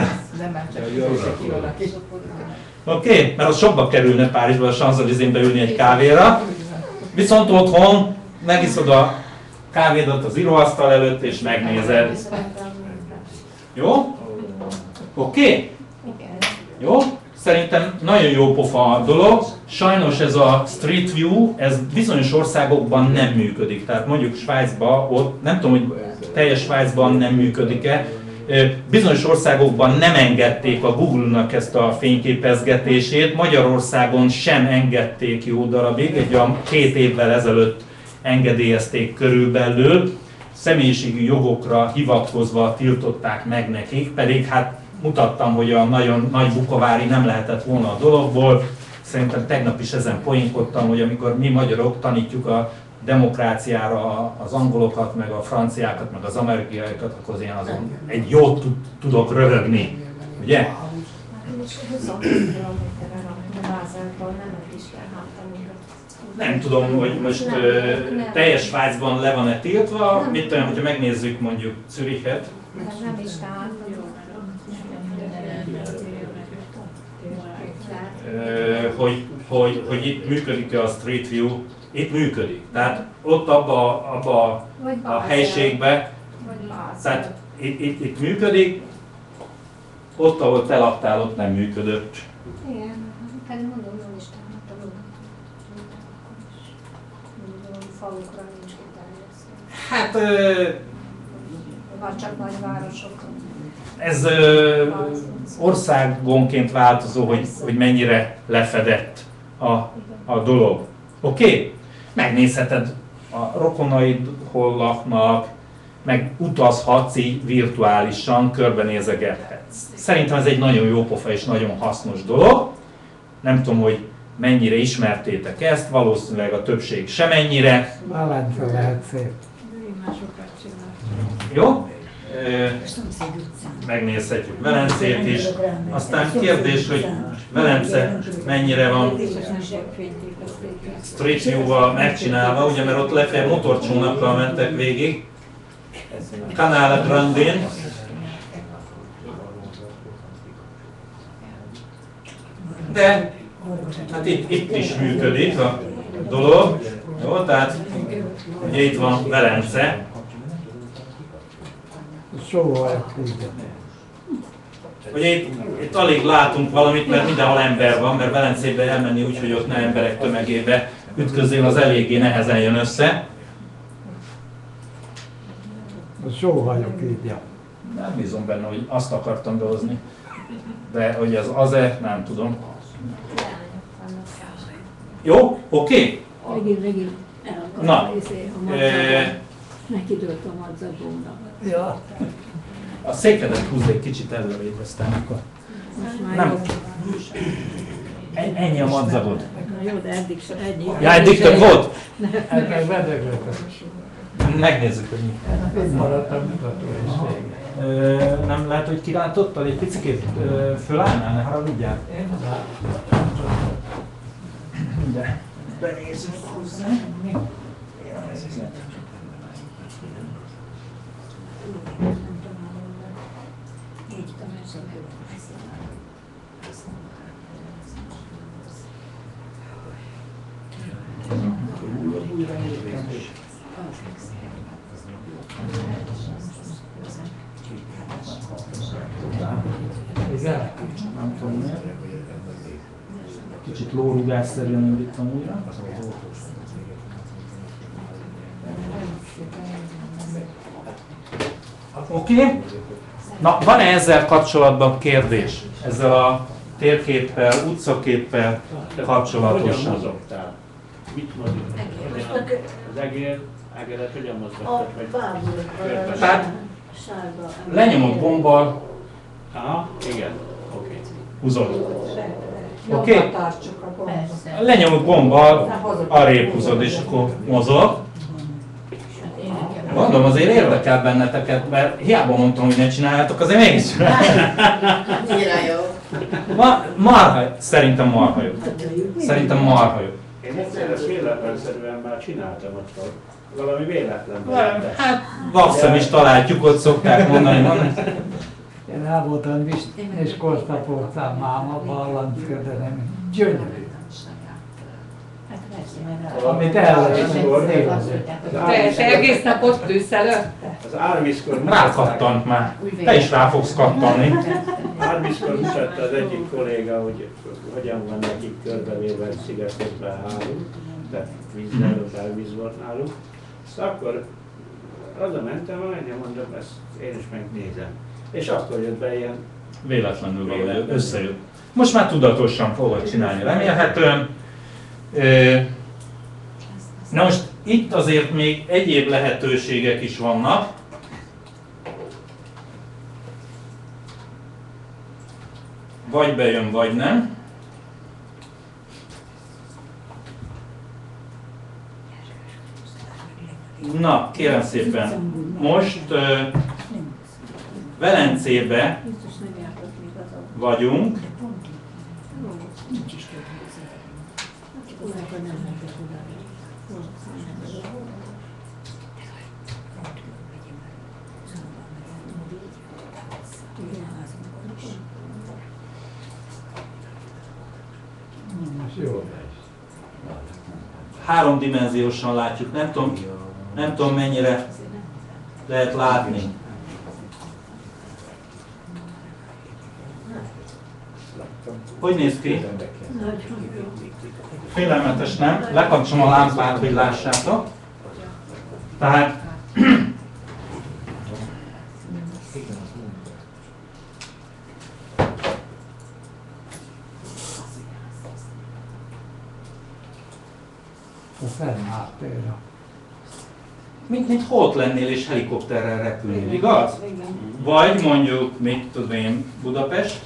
Oké? Okay? Mert az sokba kerülne Párizsban a Champs-Élysén beülni egy kávéra. Viszont otthon megiszod a kávédat az íróasztal előtt, és megnézed. Jó? Oké? Okay? Jó? Szerintem nagyon jó pofa a dolog. Sajnos ez a Street View, ez bizonyos országokban nem működik. Tehát mondjuk Svájcban, ott nem tudom, hogy teljes Svájcban nem működik-e. Bizonyos országokban nem engedték a Google-nak ezt a fényképezgetését, Magyarországon sem engedték jó darabig, egy olyan két évvel ezelőtt engedélyezték körülbelül, személyiségi jogokra hivatkozva tiltották meg nekik, pedig hát mutattam, hogy a nagyon nagy bukavári nem lehetett volna a dologból. Szerintem tegnap is ezen poénkodtam, hogy amikor mi magyarok tanítjuk a demokráciára az angolokat, meg a franciákat, meg az amerikaiakat, akkor én azon egy jót tudok röhögni, ugye? Nem tudom, hogy most uh, teljes Svájcban le van-e tiltva, mit tudom, hogyha megnézzük mondjuk Zürichet. Nem is talán. Uh, hogy, hogy, hogy itt működik-e a Street View. Itt működik. Tehát ott abba, abba a helységbe, tehát itt, itt, itt működik, ott, ahol te laktál, ott nem működött. Igen, pedig mondom, nem is találtam. Falukra nincs kiterjesztő. Hát... Ö, Vagy csak nagyvárosokon. ez ö, országonként változó, hogy, hogy mennyire lefedett a, a dolog. Oké? Okay? Megnézheted a rokonaid, hol laknak, meg utazhatsz így virtuálisan, körbenézegethetsz. Szerintem ez egy nagyon jó pofa és nagyon hasznos dolog. Nem tudom, hogy mennyire ismertétek ezt, valószínűleg a többség semennyire. Valence lehet szép. Jó? Megnézhetjük Velencét is. Aztán kérdés, hogy Velence mennyire van Street View-val megcsinálva, ugye, mert ott lefelé motorcsónakkal mentek végig. Canale Grandin. De hát itt, itt is működik a dolog. Jó, tehát ugye itt van Velence. Szóval Ugye itt, itt alig látunk valamit, mert mindenhol ember van, mert Velencébe elmenni úgy, hogy ott ne emberek tömegébe ütközzél, az eléggé nehezen jön össze. a sóhajok így, ja. Nem bízom benne, hogy azt akartam behozni, de hogy az az-e, nem tudom. Jó? Oké? Okay? Megint, megint Na, a madzagban. Nekidőlt a madzagomra. Ja. a székedet húzd egy kicsit előrébb, aztán akkor... Most már Nem. jobb. En- Ennyi a madzagod. Na jó, de eddig se ennyi. Ja, eddig több volt? Ez meg bedöglöttem. Megnézzük, hogy mi. Így maradt a mutató is régen. Ö, nem lehet, hogy kirántottad egy picikét ö, fölállnál, ne haragudjál? Én látom. De benézzük hozzá. Így Igen? Nem tudom miért. Kicsit lórugásszerűen indítom újra. Oké. Okay. Na, van-e ezzel kapcsolatban kérdés? Ezzel a térképpel, utcaképpel kapcsolatosan? Hogyan mozogtál? Mit mozogtál? Az egér, egeret hogyan mozogtál? Vagy Tehát lenyomott gombbal aha, igen. Oké. Okay. húzod. Oké? Okay? Lenyomott gombbal arrébb húzod, és akkor mozog. Mondom, azért érdekel benneteket, mert hiába mondtam, hogy ne csináljátok, azért mégis csináljátok. Ma, marha, szerintem marha jó. Szerintem marha jó. Én egyszer ezt véletlenszerűen már csináltam ott. Valami véletlenben. Hát, vakszem is találjuk, ott szokták mondani. mondani. Én el voltam és Kosztaportán máma, ballanszködelem. Gyönyörű. Amit el Te, te egész nap ott ülsz előtte? Az árvízkor Rákattant már. Te is rá fogsz kattanni. árvízkor mutatta az egyik kolléga, hogy hogyan van nekik körbevéve szigetekben hálunk, tehát vízzel, az árvíz volt náluk. Ezt akkor oda mentem, majdnem mondom, ezt én is megnézem. És akkor jött be ilyen... Véletlenül valahogy összejött. Most már tudatosan fogod csinálni, remélhetően. Na most itt azért még egyéb lehetőségek is vannak. Vagy bejön, vagy nem. Na, kérem szépen, most uh, Velencébe vagyunk. Háromdimenziósan látjuk, nem tudom, nem tudom mennyire lehet látni. Hogy néz ki? Félelmetes, nem? Lekapcsolom a lámpát, hogy lássátok. Tehát a fennháttéra. mint, mint ott lennél és helikopterrel repülnél, igaz? Vagy mondjuk, mit tudom én, Budapest.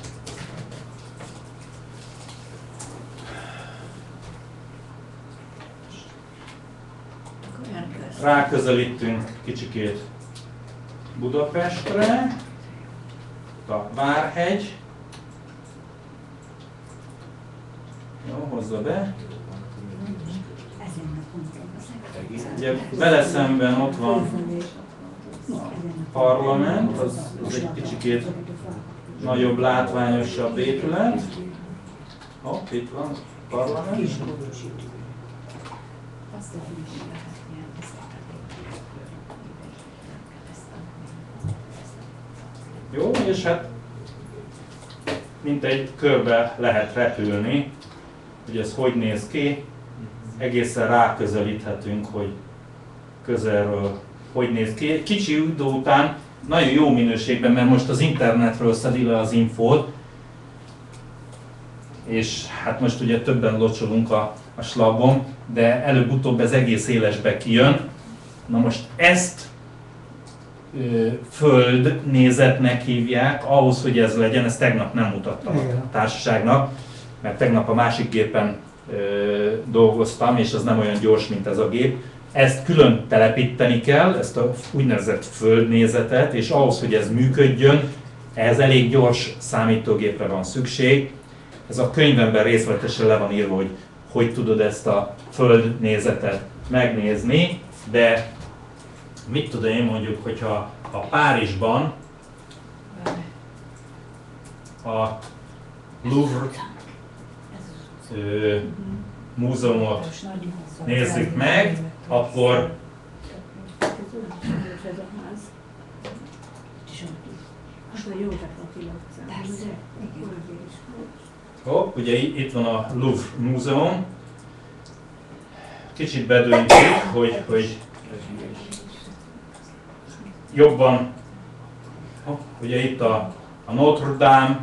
Ráközelítünk kicsikét Budapestre, a Várhegy. Jó, hozza be. Ugye vele szemben ott van a parlament, az, az egy kicsikét nagyobb, látványosabb épület. Hopp, itt van a parlament. Jó, és hát mint egy körbe lehet repülni, hogy ez hogy néz ki, egészen ráközelíthetünk, hogy közelről hogy néz ki. Kicsi idő után nagyon jó minőségben, mert most az internetről szedi le az infót, és hát most ugye többen locsolunk a, a slabon, de előbb-utóbb ez egész élesbe kijön. Na most ezt ö, földnézetnek hívják, ahhoz, hogy ez legyen, ezt tegnap nem mutattam a társaságnak, mert tegnap a másik gépen ö, dolgoztam, és az nem olyan gyors, mint ez a gép. Ezt külön telepíteni kell, ezt a úgynevezett földnézetet, és ahhoz, hogy ez működjön, ehhez elég gyors számítógépre van szükség. Ez a könyvemben részletesen le van írva, hogy hogy tudod ezt a földnézetet megnézni, de mit tudom én mondjuk, hogyha a Párizsban a Louvre ö, múzeumot nézzük meg, akkor Ez a ház. Az a József Attila utcán, ugye? hopp, ugye itt van a Louvre múzeum. Kicsit bedöntjük, hogy, hogy jobban, hopp, ugye itt a, a Notre Dame,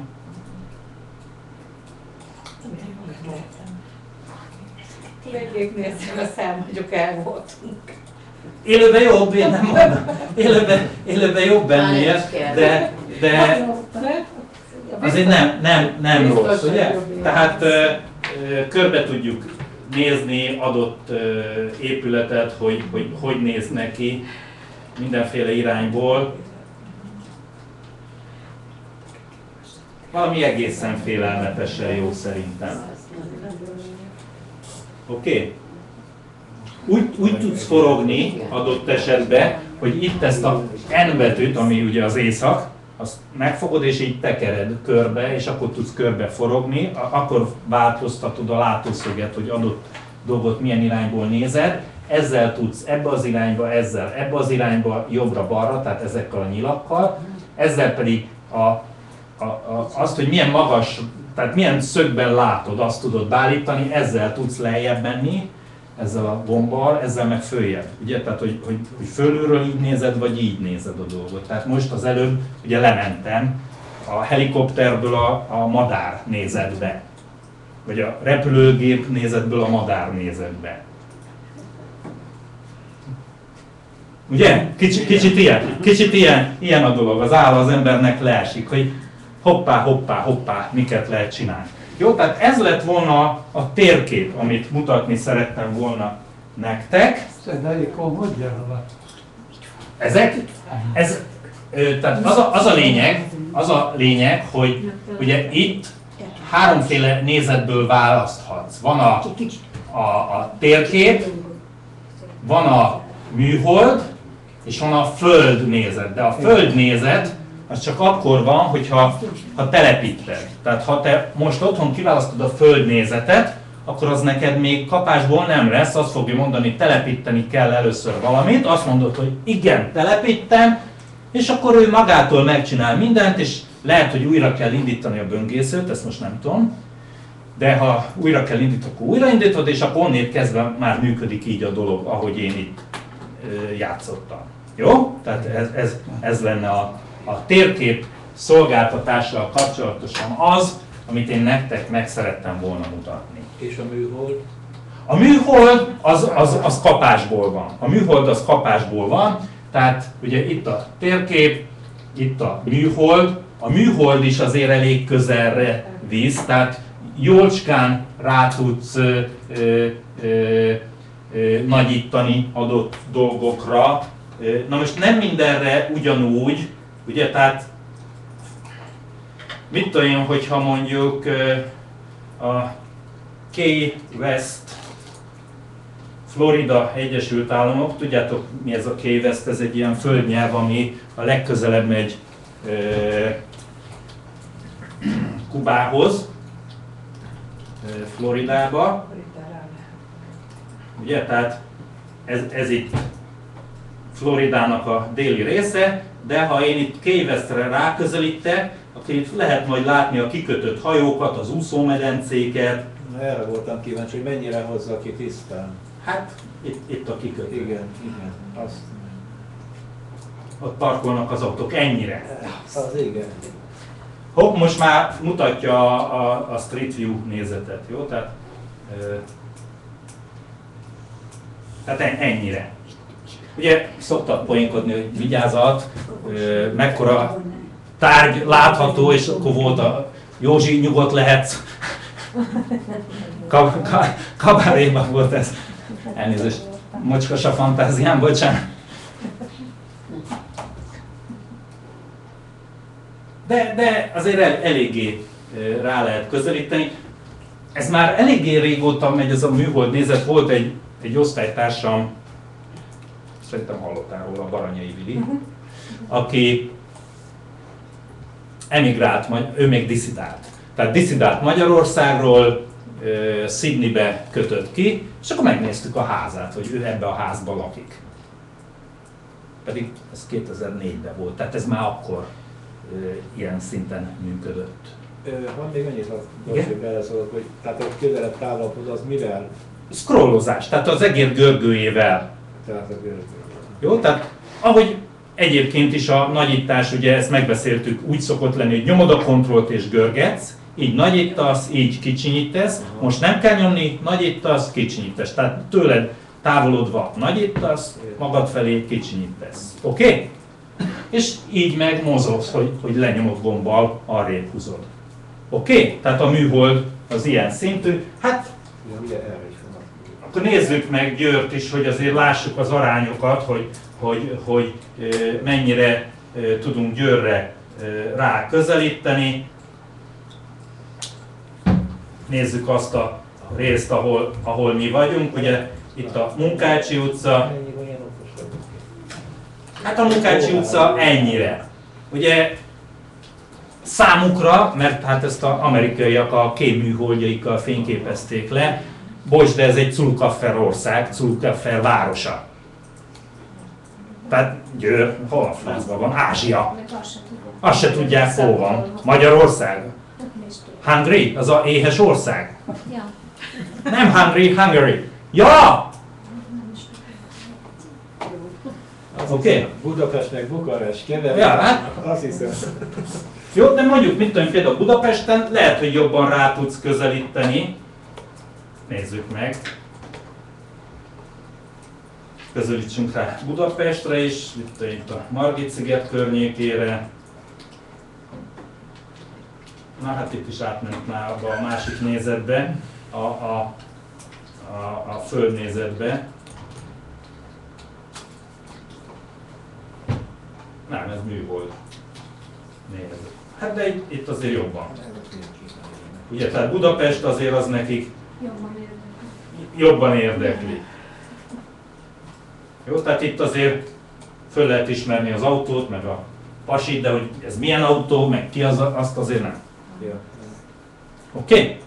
Végig néztem a szám, mondjuk el voltunk. élőben jobb, én nem mondom, élőben, élőben jobb ennél, de, de azért nem, nem, nem rossz, ugye? Tehát ö, ö, körbe tudjuk nézni adott ö, épületet, hogy, hogy hogy néz neki mindenféle irányból. Valami egészen félelmetesen jó szerintem. Oké? Okay? Úgy, úgy tudsz forogni adott esetben, hogy itt ezt a N betűt, ami ugye az észak, azt megfogod és így tekered körbe, és akkor tudsz körbe forogni, akkor változtatod a látószöget, hogy adott dolgot milyen irányból nézed, ezzel tudsz ebbe az irányba, ezzel ebbe az irányba, jobbra-balra, tehát ezekkel a nyilakkal, ezzel pedig a, a, a, azt, hogy milyen magas, tehát milyen szögben látod, azt tudod beállítani, ezzel tudsz lejjebb menni, ezzel a gombbal, ezzel meg följebb. Ugye? Tehát, hogy, hogy, hogy fölülről így nézed, vagy így nézed a dolgot. Tehát most az előbb ugye lementem a helikopterből a, a madár nézetbe. Vagy a repülőgép nézetből a madár nézetbe. Ugye? Kicsit, kicsit, ilyen, kicsit ilyen, ilyen a dolog. Az áll az embernek leesik, hogy hoppá, hoppá, hoppá, miket lehet csinálni. Jó, tehát ez lett volna a térkép, amit mutatni szerettem volna nektek. Szedejékon hogy jön? Ezek? Ez, ö, tehát az a, az a lényeg, az a lényeg, hogy ugye itt háromféle nézetből választhatsz. Van a, a, a térkép, van a műhold, és van a föld nézet. De a föld nézet az csak akkor van, hogyha ha telepíted. Tehát ha te most otthon kiválasztod a földnézetet, akkor az neked még kapásból nem lesz, azt fogja mondani, telepíteni kell először valamit, azt mondod, hogy igen, telepítem, és akkor ő magától megcsinál mindent, és lehet, hogy újra kell indítani a böngészőt, ezt most nem tudom, de ha újra kell indítani, akkor újraindítod, és akkor onnét kezdve már működik így a dolog, ahogy én itt ö, játszottam. Jó? Tehát ez, ez, ez lenne a A térkép szolgáltatással kapcsolatosan az, amit én nektek meg szerettem volna mutatni. És a műhold? A műhold az, az, az kapásból van. A műhold az kapásból van, tehát ugye itt a térkép, itt a műhold. A műhold is azért elég közelre visz, tehát jócskán rá tudsz ö, ö, ö, ö, nagyítani adott dolgokra. Na most nem mindenre ugyanúgy, ugye, tehát mit tudom én, hogyha mondjuk a Key West, Florida Egyesült Államok, tudjátok mi ez a Key West, ez egy ilyen földnyelv, ami a legközelebb megy Kubához, Floridába, ugye, tehát ez, ez itt Floridának a déli része, de ha én itt Key Westre ráközelítek, akkor itt lehet majd látni a kikötött hajókat, az úszómedencéket. Erre voltam kíváncsi, hogy mennyire hozza ki tisztán. Hát itt, itt a kikötő. Igen, igen. Azt... Ott parkolnak az autók, ennyire. Az igen. Hopp, most már mutatja a, a, a Street View nézetet, jó? Tehát, ö, tehát ennyire. Ugye szoktak poénkodni, hogy vigyázat, mekkora tárgy látható, és akkor volt a Józsi, nyugodt lehetsz. Kab, kab, kabaréban volt ez. Elnézést, mocskos a fantáziám, bocsánat. De, de azért el, eléggé rá lehet közelíteni. Ez már eléggé régóta megy, ez a műhold nézet. Volt egy, egy osztálytársam, szerintem hallottál róla, Baranyai Vili, uh-huh. aki emigrált, ő még diszidált. Tehát diszidált Magyarországról, Sydneybe kötött ki, és akkor megnéztük a házát, hogy ő ebbe a házba lakik. Pedig ez kétezer-négyben volt, tehát ez már akkor ilyen szinten működött. Van még annyit, hogy beleszólok, hogy tehát a közelebb távlathoz az mivel? Scrollozás, tehát az egér görgőjével. Tehát a görgő. Jó, tehát ahogy egyébként is a nagyítás, ugye ezt megbeszéltük, úgy szokott lenni, hogy nyomod a kontrollt és görgetsz, így nagyítasz, így kicsinyítesz, most nem kell nyomni, nagyítasz, kicsinyítesz. Tehát tőled távolodva nagyítasz, magad felé kicsinyítesz. Oké? Okay? És így meg mozogsz, hogy, hogy lenyomod gombbal, arrébb húzod. Oké? Okay? Tehát a műhold az ilyen szintű. Hát, akkor nézzük meg Győrt is, hogy azért lássuk az arányokat, hogy, hogy, hogy mennyire tudunk Győrre rá közelíteni. Nézzük azt a részt, ahol, ahol mi vagyunk. Ugye itt a Munkácsi utca. Hát a Munkácsi utca ennyire. Ugye számukra, mert hát ezt az amerikaiak a kémműholdjaikkal fényképezték le, bocs, de ez egy Culcafer ország, Culcafer városa. Tehát Győr, hol a francban van? Ázsia. Azt se tudják, hol van. Magyarország. Hungary, az a éhes ország. Nem Hungary, Hungary. Ja! Oké. Okay. Budapestnek Bukarest, keverem. Ja, hát. Azt hiszem. Jó, de mondjuk, mit tudom, például Budapesten lehet, hogy jobban rá tudsz közelíteni. Nézzük meg. Közelítsünk rá Budapestre is, itt, itt a Margit-sziget környékére. Na hát itt is átment már abba a másik nézetbe, a, a, a, a földnézetbe. Nem, ez műhold. Nézd. Hát de itt, itt azért jobban. Ugye, tehát Budapest azért az nekik Jobban érdekli. Jobban érdekli. Jó, tehát itt azért föl lehet ismerni az autót, meg a pasit, de hogy ez milyen autó, meg ki az, azt azért nem. Ja. Oké? Okay?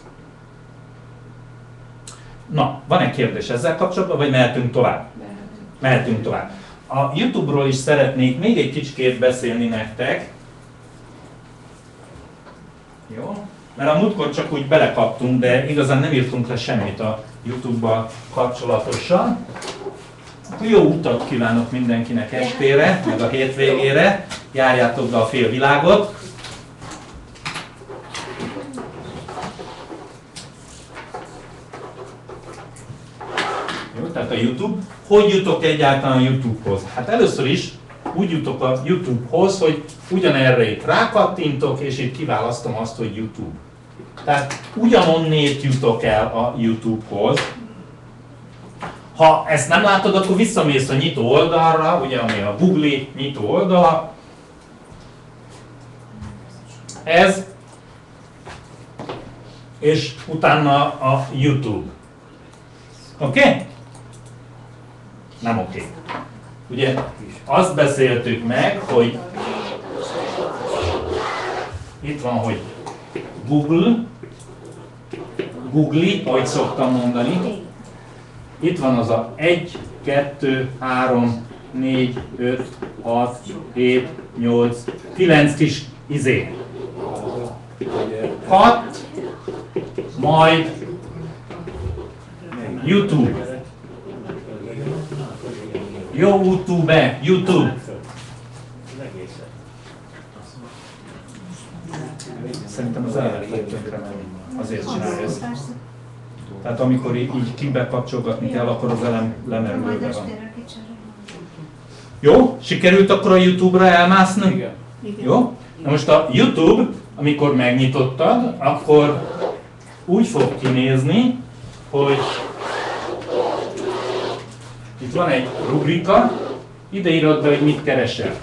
Na, van-e kérdés ezzel kapcsolatban, vagy mehetünk tovább? Mehetünk tovább. A YouTube-ról is szeretnék még egy kicsikét beszélni nektek. Jó? Mert a múltkor csak úgy belekaptunk, de igazán nem írtunk le semmit a YouTube-bal kapcsolatosan. Jó utat kívánok mindenkinek estére, meg a hétvégére. Járjátok be a félvilágot. Jó, tehát a YouTube. Hogy jutok egyáltalán a YouTube-hoz? Hát először is úgy jutok a YouTube-hoz, hogy ugyanerre itt rákattintok, és itt kiválasztom azt, hogy YouTube. Tehát ugyanonnét jutok el a YouTube-hoz. Ha ezt nem látod, akkor visszamész a nyitó oldalra, ugye, ami a Google nyitó oldala. Ez, és utána a YouTube. Oké? Okay? Nem oké. Okay. Ugye azt beszéltük meg, hogy itt van, hogy Google, Google, ahogy szoktam mondani. Itt van az a egy, kettő, három, négy, öt, hat, hét, nyolc, kilenc kis izé. hat, majd YouTube. Jó YouTube, YouTube. Szerintem az elvetett tönkre menni. Azért csinálja ezt. Tehát amikor így, így kibekapcsolgatni kell, akkor az elem lemerülve van. Jó? Sikerült akkor a YouTube-ra elmászni? Igen. Jó? Na most a YouTube, amikor megnyitottad, akkor úgy fog kinézni, hogy itt van egy rubrika, ide írod be, hogy mit keresel.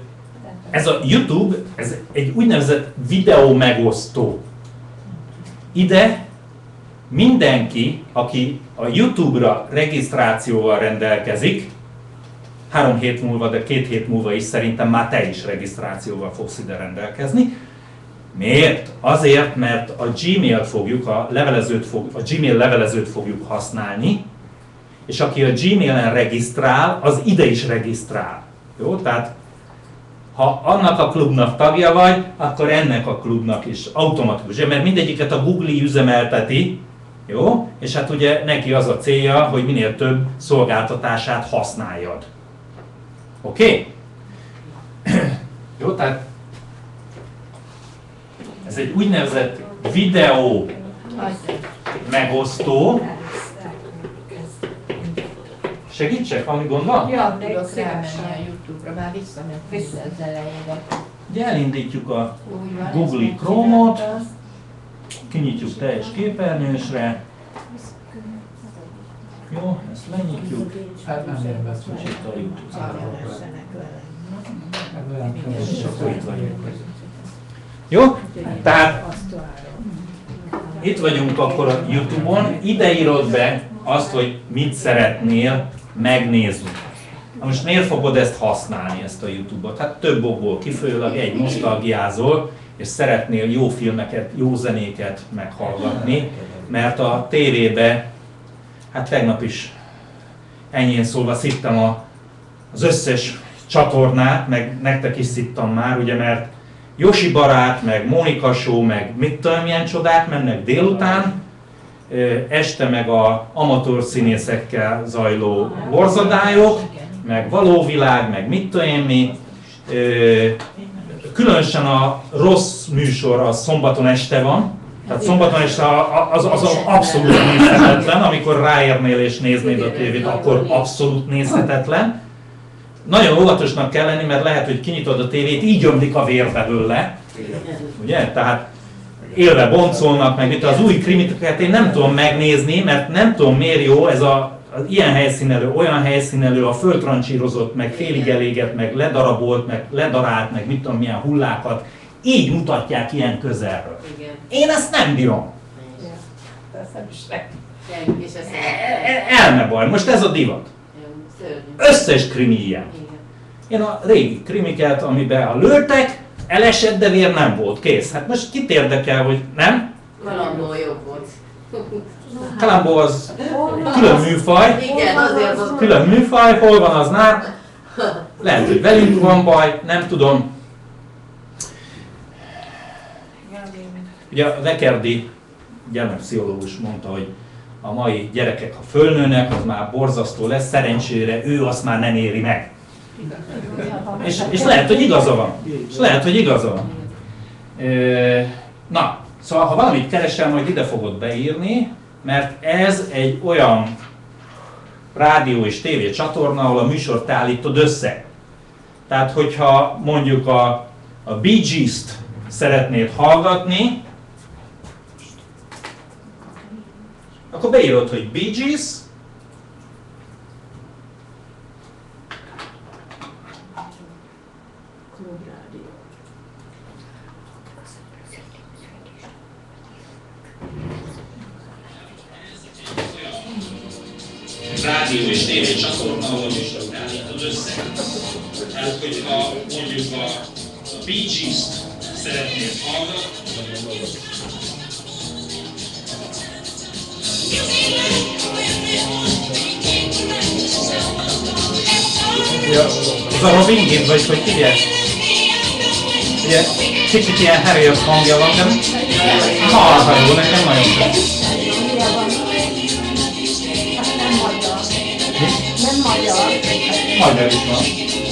Ez a YouTube, ez egy úgynevezett videó megosztó. ide mindenki, aki a YouTube-ra regisztrációval rendelkezik, három hét múlva, de két hét múlva is szerintem már te is regisztrációval fogsz ide rendelkezni. Miért? Azért, mert a Gmail fogjuk, a, levelezőt fog, a Gmail levelezőt fogjuk használni, és aki a Gmailen regisztrál, az ide is regisztrál. Jó? Tehát ha annak a klubnak tagja vagy, akkor ennek a klubnak is automatikus, mert mindegyiket a Google üzemelteti, jó? És hát ugye neki az a célja, hogy minél több szolgáltatását használjad. Oké? Okay? Jó, tehát ez egy úgynevezett videó megosztó. Segítsek, valami gond van? Ja, tudok rámenni a YouTube-ra, már visszament az elejére. Ugye elindítjuk a Google Chrome-ot, kinyitjuk teljes képernyősre. Jó, ezt lenyitjuk. Hát nem érvesz, hogy Itt a YouTube. itt És akkor itt vagyunk. Jó? Tehát itt vagyunk akkor a YouTube-on, ide írod be azt, hogy mit szeretnél megnézni. Na most miért fogod ezt használni, ezt a YouTube-ot? Hát több okból kifolyólag egy, nosztalgiázol, és szeretnél jó filmeket, jó zenéket meghallgatni, mert a tévébe, hát tegnap is enyhén szólva szittem a, az összes csatornát, meg nektek is szittam már, ugye, mert Josi barát, meg Mónika show, meg mit tudom, milyen csodák mennek délután, este meg a amatőr színészekkel zajló borzadályok, meg való világ, meg mit tudom én mi. Különösen a rossz műsor az szombaton este van, tehát szombaton este az, az, az abszolút nézhetetlen, amikor ráérnél és néznéd a tévét, akkor abszolút nézhetetlen. Nagyon óvatosnak kell lenni, mert lehet, hogy kinyitod a tévét, így ömlik a vér belőle. Ugye? Tehát élve boncolnak, meg itt az új krimiteket én nem tudom megnézni, mert nem tudom miért jó ez a, az ilyen helyszínelő, olyan helyszínelő, a földrancsírozott, meg félig elégett, meg ledarabolt, meg ledarált, meg mit tudom milyen hullákat, így mutatják ilyen közelről. Én ezt nem bírom. Elmebaj, most ez a divat. Összes krimi ilyen. Én a régi krimiket, amiben a lőttek, elesett, de vér nem volt, kész. Hát most kit érdekel, hogy nem? Kalambó jobb volt. Kalambó az külön műfaj. Igen, azért az Külön műfaj, hol van az nál? Lehet, hogy velünk van baj, nem tudom. Ugye a Vekerdi gyermekpszichológus mondta, hogy a mai gyerekek, ha fölnőnek, az már borzasztó lesz, szerencsére ő azt már nem éri meg. És, és lehet, hogy igaza van. És lehet, hogy igaza van. Na, szóval ha valamit keresel, majd ide fogod beírni, mert ez egy olyan rádió és tévé csatorna, ahol a műsort te állítod össze. Tehát, hogyha mondjuk a, a Bee Gees-t szeretnéd hallgatni, akkor beírod, hogy Bee Gees, rádió és tévé csatorna, ahol műsort állítod össze. Tehát, hogyha mondjuk a, a Bee Gees-t szeretnéd hallgatni, ja, az a Robin Gibb, vagy hogy hívják? Ugye, kicsit ilyen Harriet hangja van, de marha jó, nekem nagyon tetszik. Nem magyar. Magyar is van.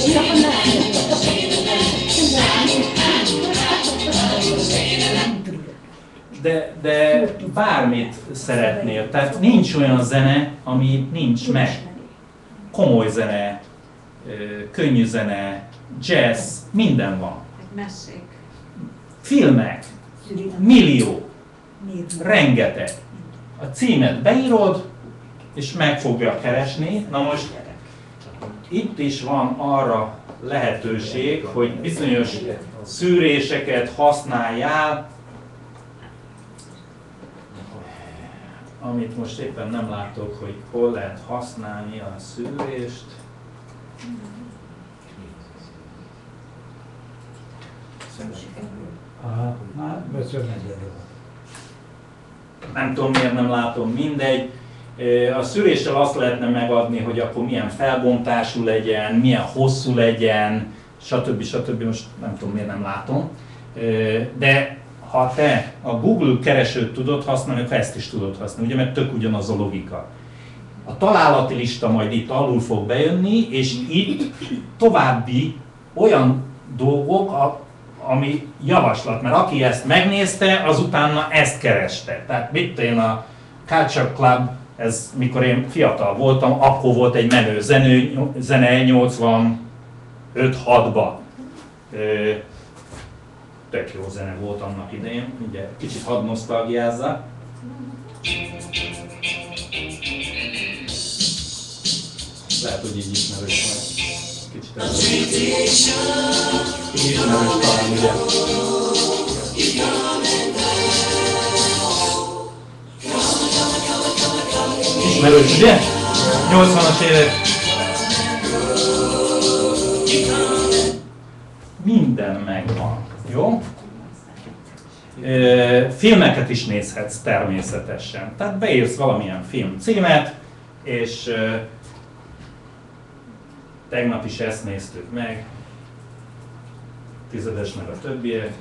De, de bármit szeretnél, tehát nincs olyan zene, ami nincs meg. Komoly zene, könnyű zene, jazz, minden van. Messzék. Filmek, millió, rengeteg. A címet beírod, és meg fogja keresni. Na most itt is van arra lehetőség, hogy bizonyos szűréseket használjál. amit most éppen nem látok, hogy hol lehet használni a szűrést. Aha, már köszönöm. Nem tudom miért nem látom, mindegy. A szűréssel azt lehetne megadni, hogy akkor milyen felbontású legyen, milyen hosszú legyen, stb. stb. Most nem tudom miért nem látom. De ha te a Google keresőt tudod használni, akkor ezt is tudod használni, ugye, mert tök ugyanaz a logika. A találati lista majd itt alul fog bejönni, és itt további olyan dolgok, ami javaslat, mert aki ezt megnézte, az utána ezt kereste. Tehát mit én a Culture Club, ez mikor én fiatal voltam, akkor volt egy menő zenő, zene nyolcvanöt hatban. Tök jó zene volt annak idején, ugye kicsit hadd nosztalgiázzak. Lehet, hogy így ismerős majd. Kicsit ez így ismerős talán, ugye? Ismerős, ugye? nyolcvanas évek. Minden megvan, jó? Filmeket is nézhetsz természetesen. Tehát beírsz valamilyen film címet, és tegnap is ezt néztük meg, tizedes meg a többiek.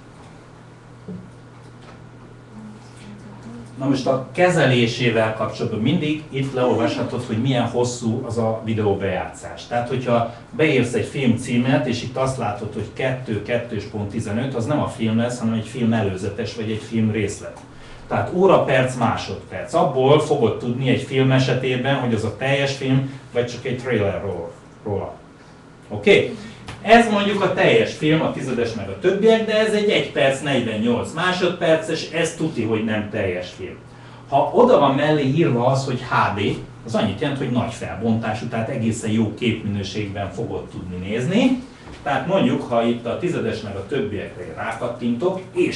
Na most a kezelésével kapcsolatban mindig itt leolvashatod, hogy milyen hosszú az a videóbejátszás. Tehát, hogyha beírsz egy film címet, és itt azt látod, hogy kettő kettő pont tizenöt, az nem a film lesz, hanem egy film előzetes, vagy egy film részlet. Tehát óra, perc, másodperc. Abból fogod tudni egy film esetében, hogy az a teljes film, vagy csak egy trailer róla. Oké? Okay? Ez mondjuk a teljes film, a tizedes meg a többiek, de ez egy egy perc negyvennyolc másodperces, ez tuti, hogy nem teljes film. Ha oda van mellé írva az, hogy há dé, az annyit jelent, hogy nagy felbontású, tehát egészen jó képminőségben fogod tudni nézni. Tehát mondjuk, ha itt a tizedes meg a többiekre rákattintok, és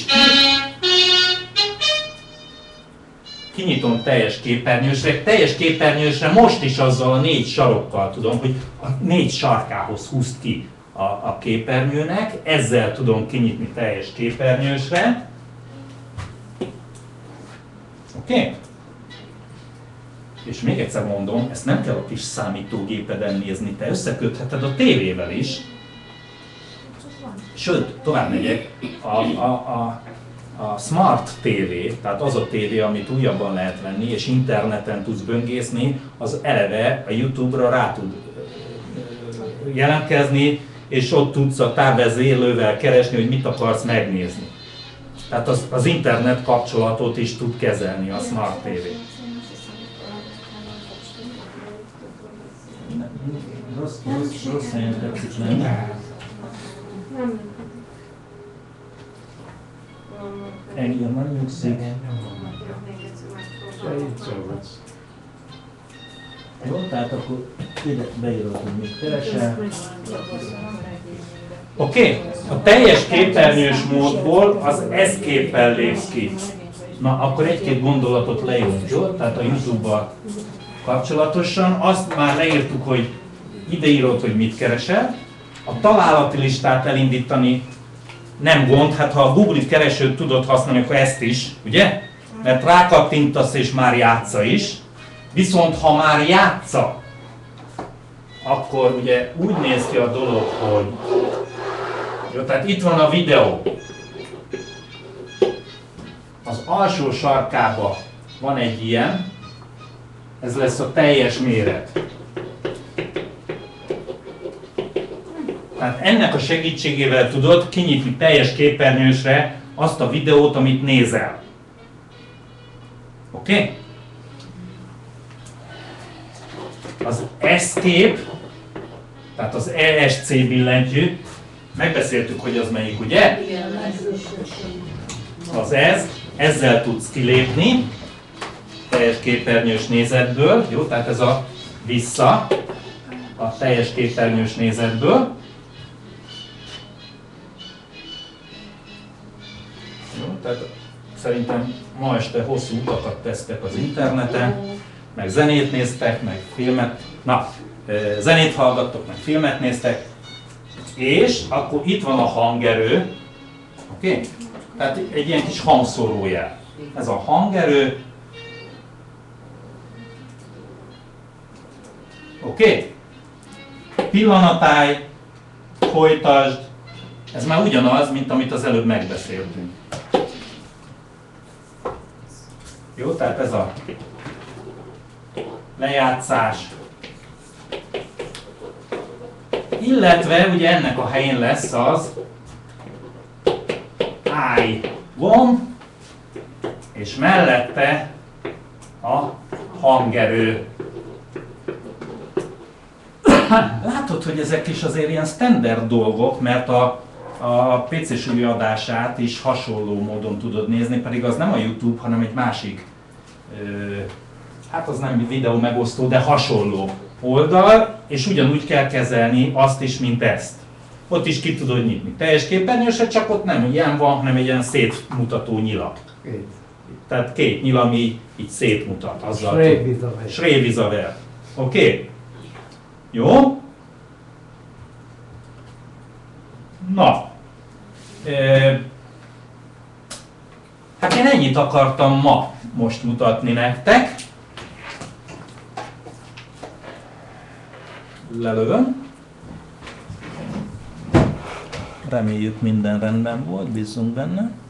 kinyitom teljes képernyősre, teljes képernyősre most is azzal a négy sarokkal tudom, hogy a négy sarkához húzt ki a, a képernyőnek, ezzel tudom kinyitni teljes képernyősre. Oké? Okay? És még egyszer mondom, ezt nem kell a kis számítógépeden nézni, te összekötheted a tévével is. Sőt, tovább megyek, a, a, a, a Smart té vé, tehát az a tévé, amit újabban lehet venni, és interneten tudsz böngészni, az eleve a YouTube-ra rá tud jelentkezni, és ott tudsz a távvezérlővel keresni, hogy mit akarsz megnézni. Tehát az, az internet kapcsolatot is tud kezelni a Smart té vé. Rossz, rossz, rossz helyen tetszik lenni. Engem nem nyugszik. Jó, tehát akkor ide beírod, hogy mit keresel. Oké, okay. A teljes képernyős módból az Escape-el lépsz ki. Na, akkor egy-két gondolatot leírunk, jó? Tehát a YouTube-bal kapcsolatosan. Azt már leírtuk, hogy ide írod, hogy mit keresel. A találati listát elindítani nem gond, hát ha a Google keresőt tudod használni, akkor ezt is, ugye? Mert rákattintasz és már játsza is. Viszont ha már játsza, akkor ugye úgy néz ki a dolog, hogy jó, tehát itt van a videó. Az alsó sarkában van egy ilyen, ez lesz a teljes méret. Tehát ennek a segítségével tudod kinyitni teljes képernyősre azt a videót, amit nézel. Oké? Okay? Az Escape, tehát az E S C billentyű, megbeszéltük, hogy az melyik, ugye? Az ez, ezzel tudsz kilépni teljes képernyős nézetből, jó? Tehát ez a vissza a teljes képernyős nézetből. Jó, tehát szerintem ma este hosszú utakat tesztek az interneten, meg zenét néztek, meg filmet, na, zenét hallgattok, meg filmet néztek, és akkor itt van a hangerő, oké? Okay? Tehát egy ilyen kis hangszórójel. Ez a hangerő, oké? Okay? Pillanatállj, folytasd, ez már ugyanaz, mint amit az előbb megbeszéltünk. Jó, tehát ez a lejátszás. Illetve ugye ennek a helyén lesz az I gomb, és mellette a hangerő. Látod, hogy ezek is azért ilyen standard dolgok, mert a, a pé cé Suli adását is hasonló módon tudod nézni, pedig az nem a YouTube, hanem egy másik, ö, hát az nem videó megosztó, de hasonló oldal, és ugyanúgy kell kezelni azt is, mint ezt. Ott is ki tudod nyitni. Teljes képernyőse, csak ott nem ilyen van, hanem egy ilyen szétmutató nyila. Két. Tehát két nyila, ami így szétmutat. Azzal Srévizaver. Srévizaver. Oké? Okay? Jó? Na. E, hát én ennyit akartam ma most mutatni nektek. Lelövöm. Reméljük minden rendben volt, bízzunk benne.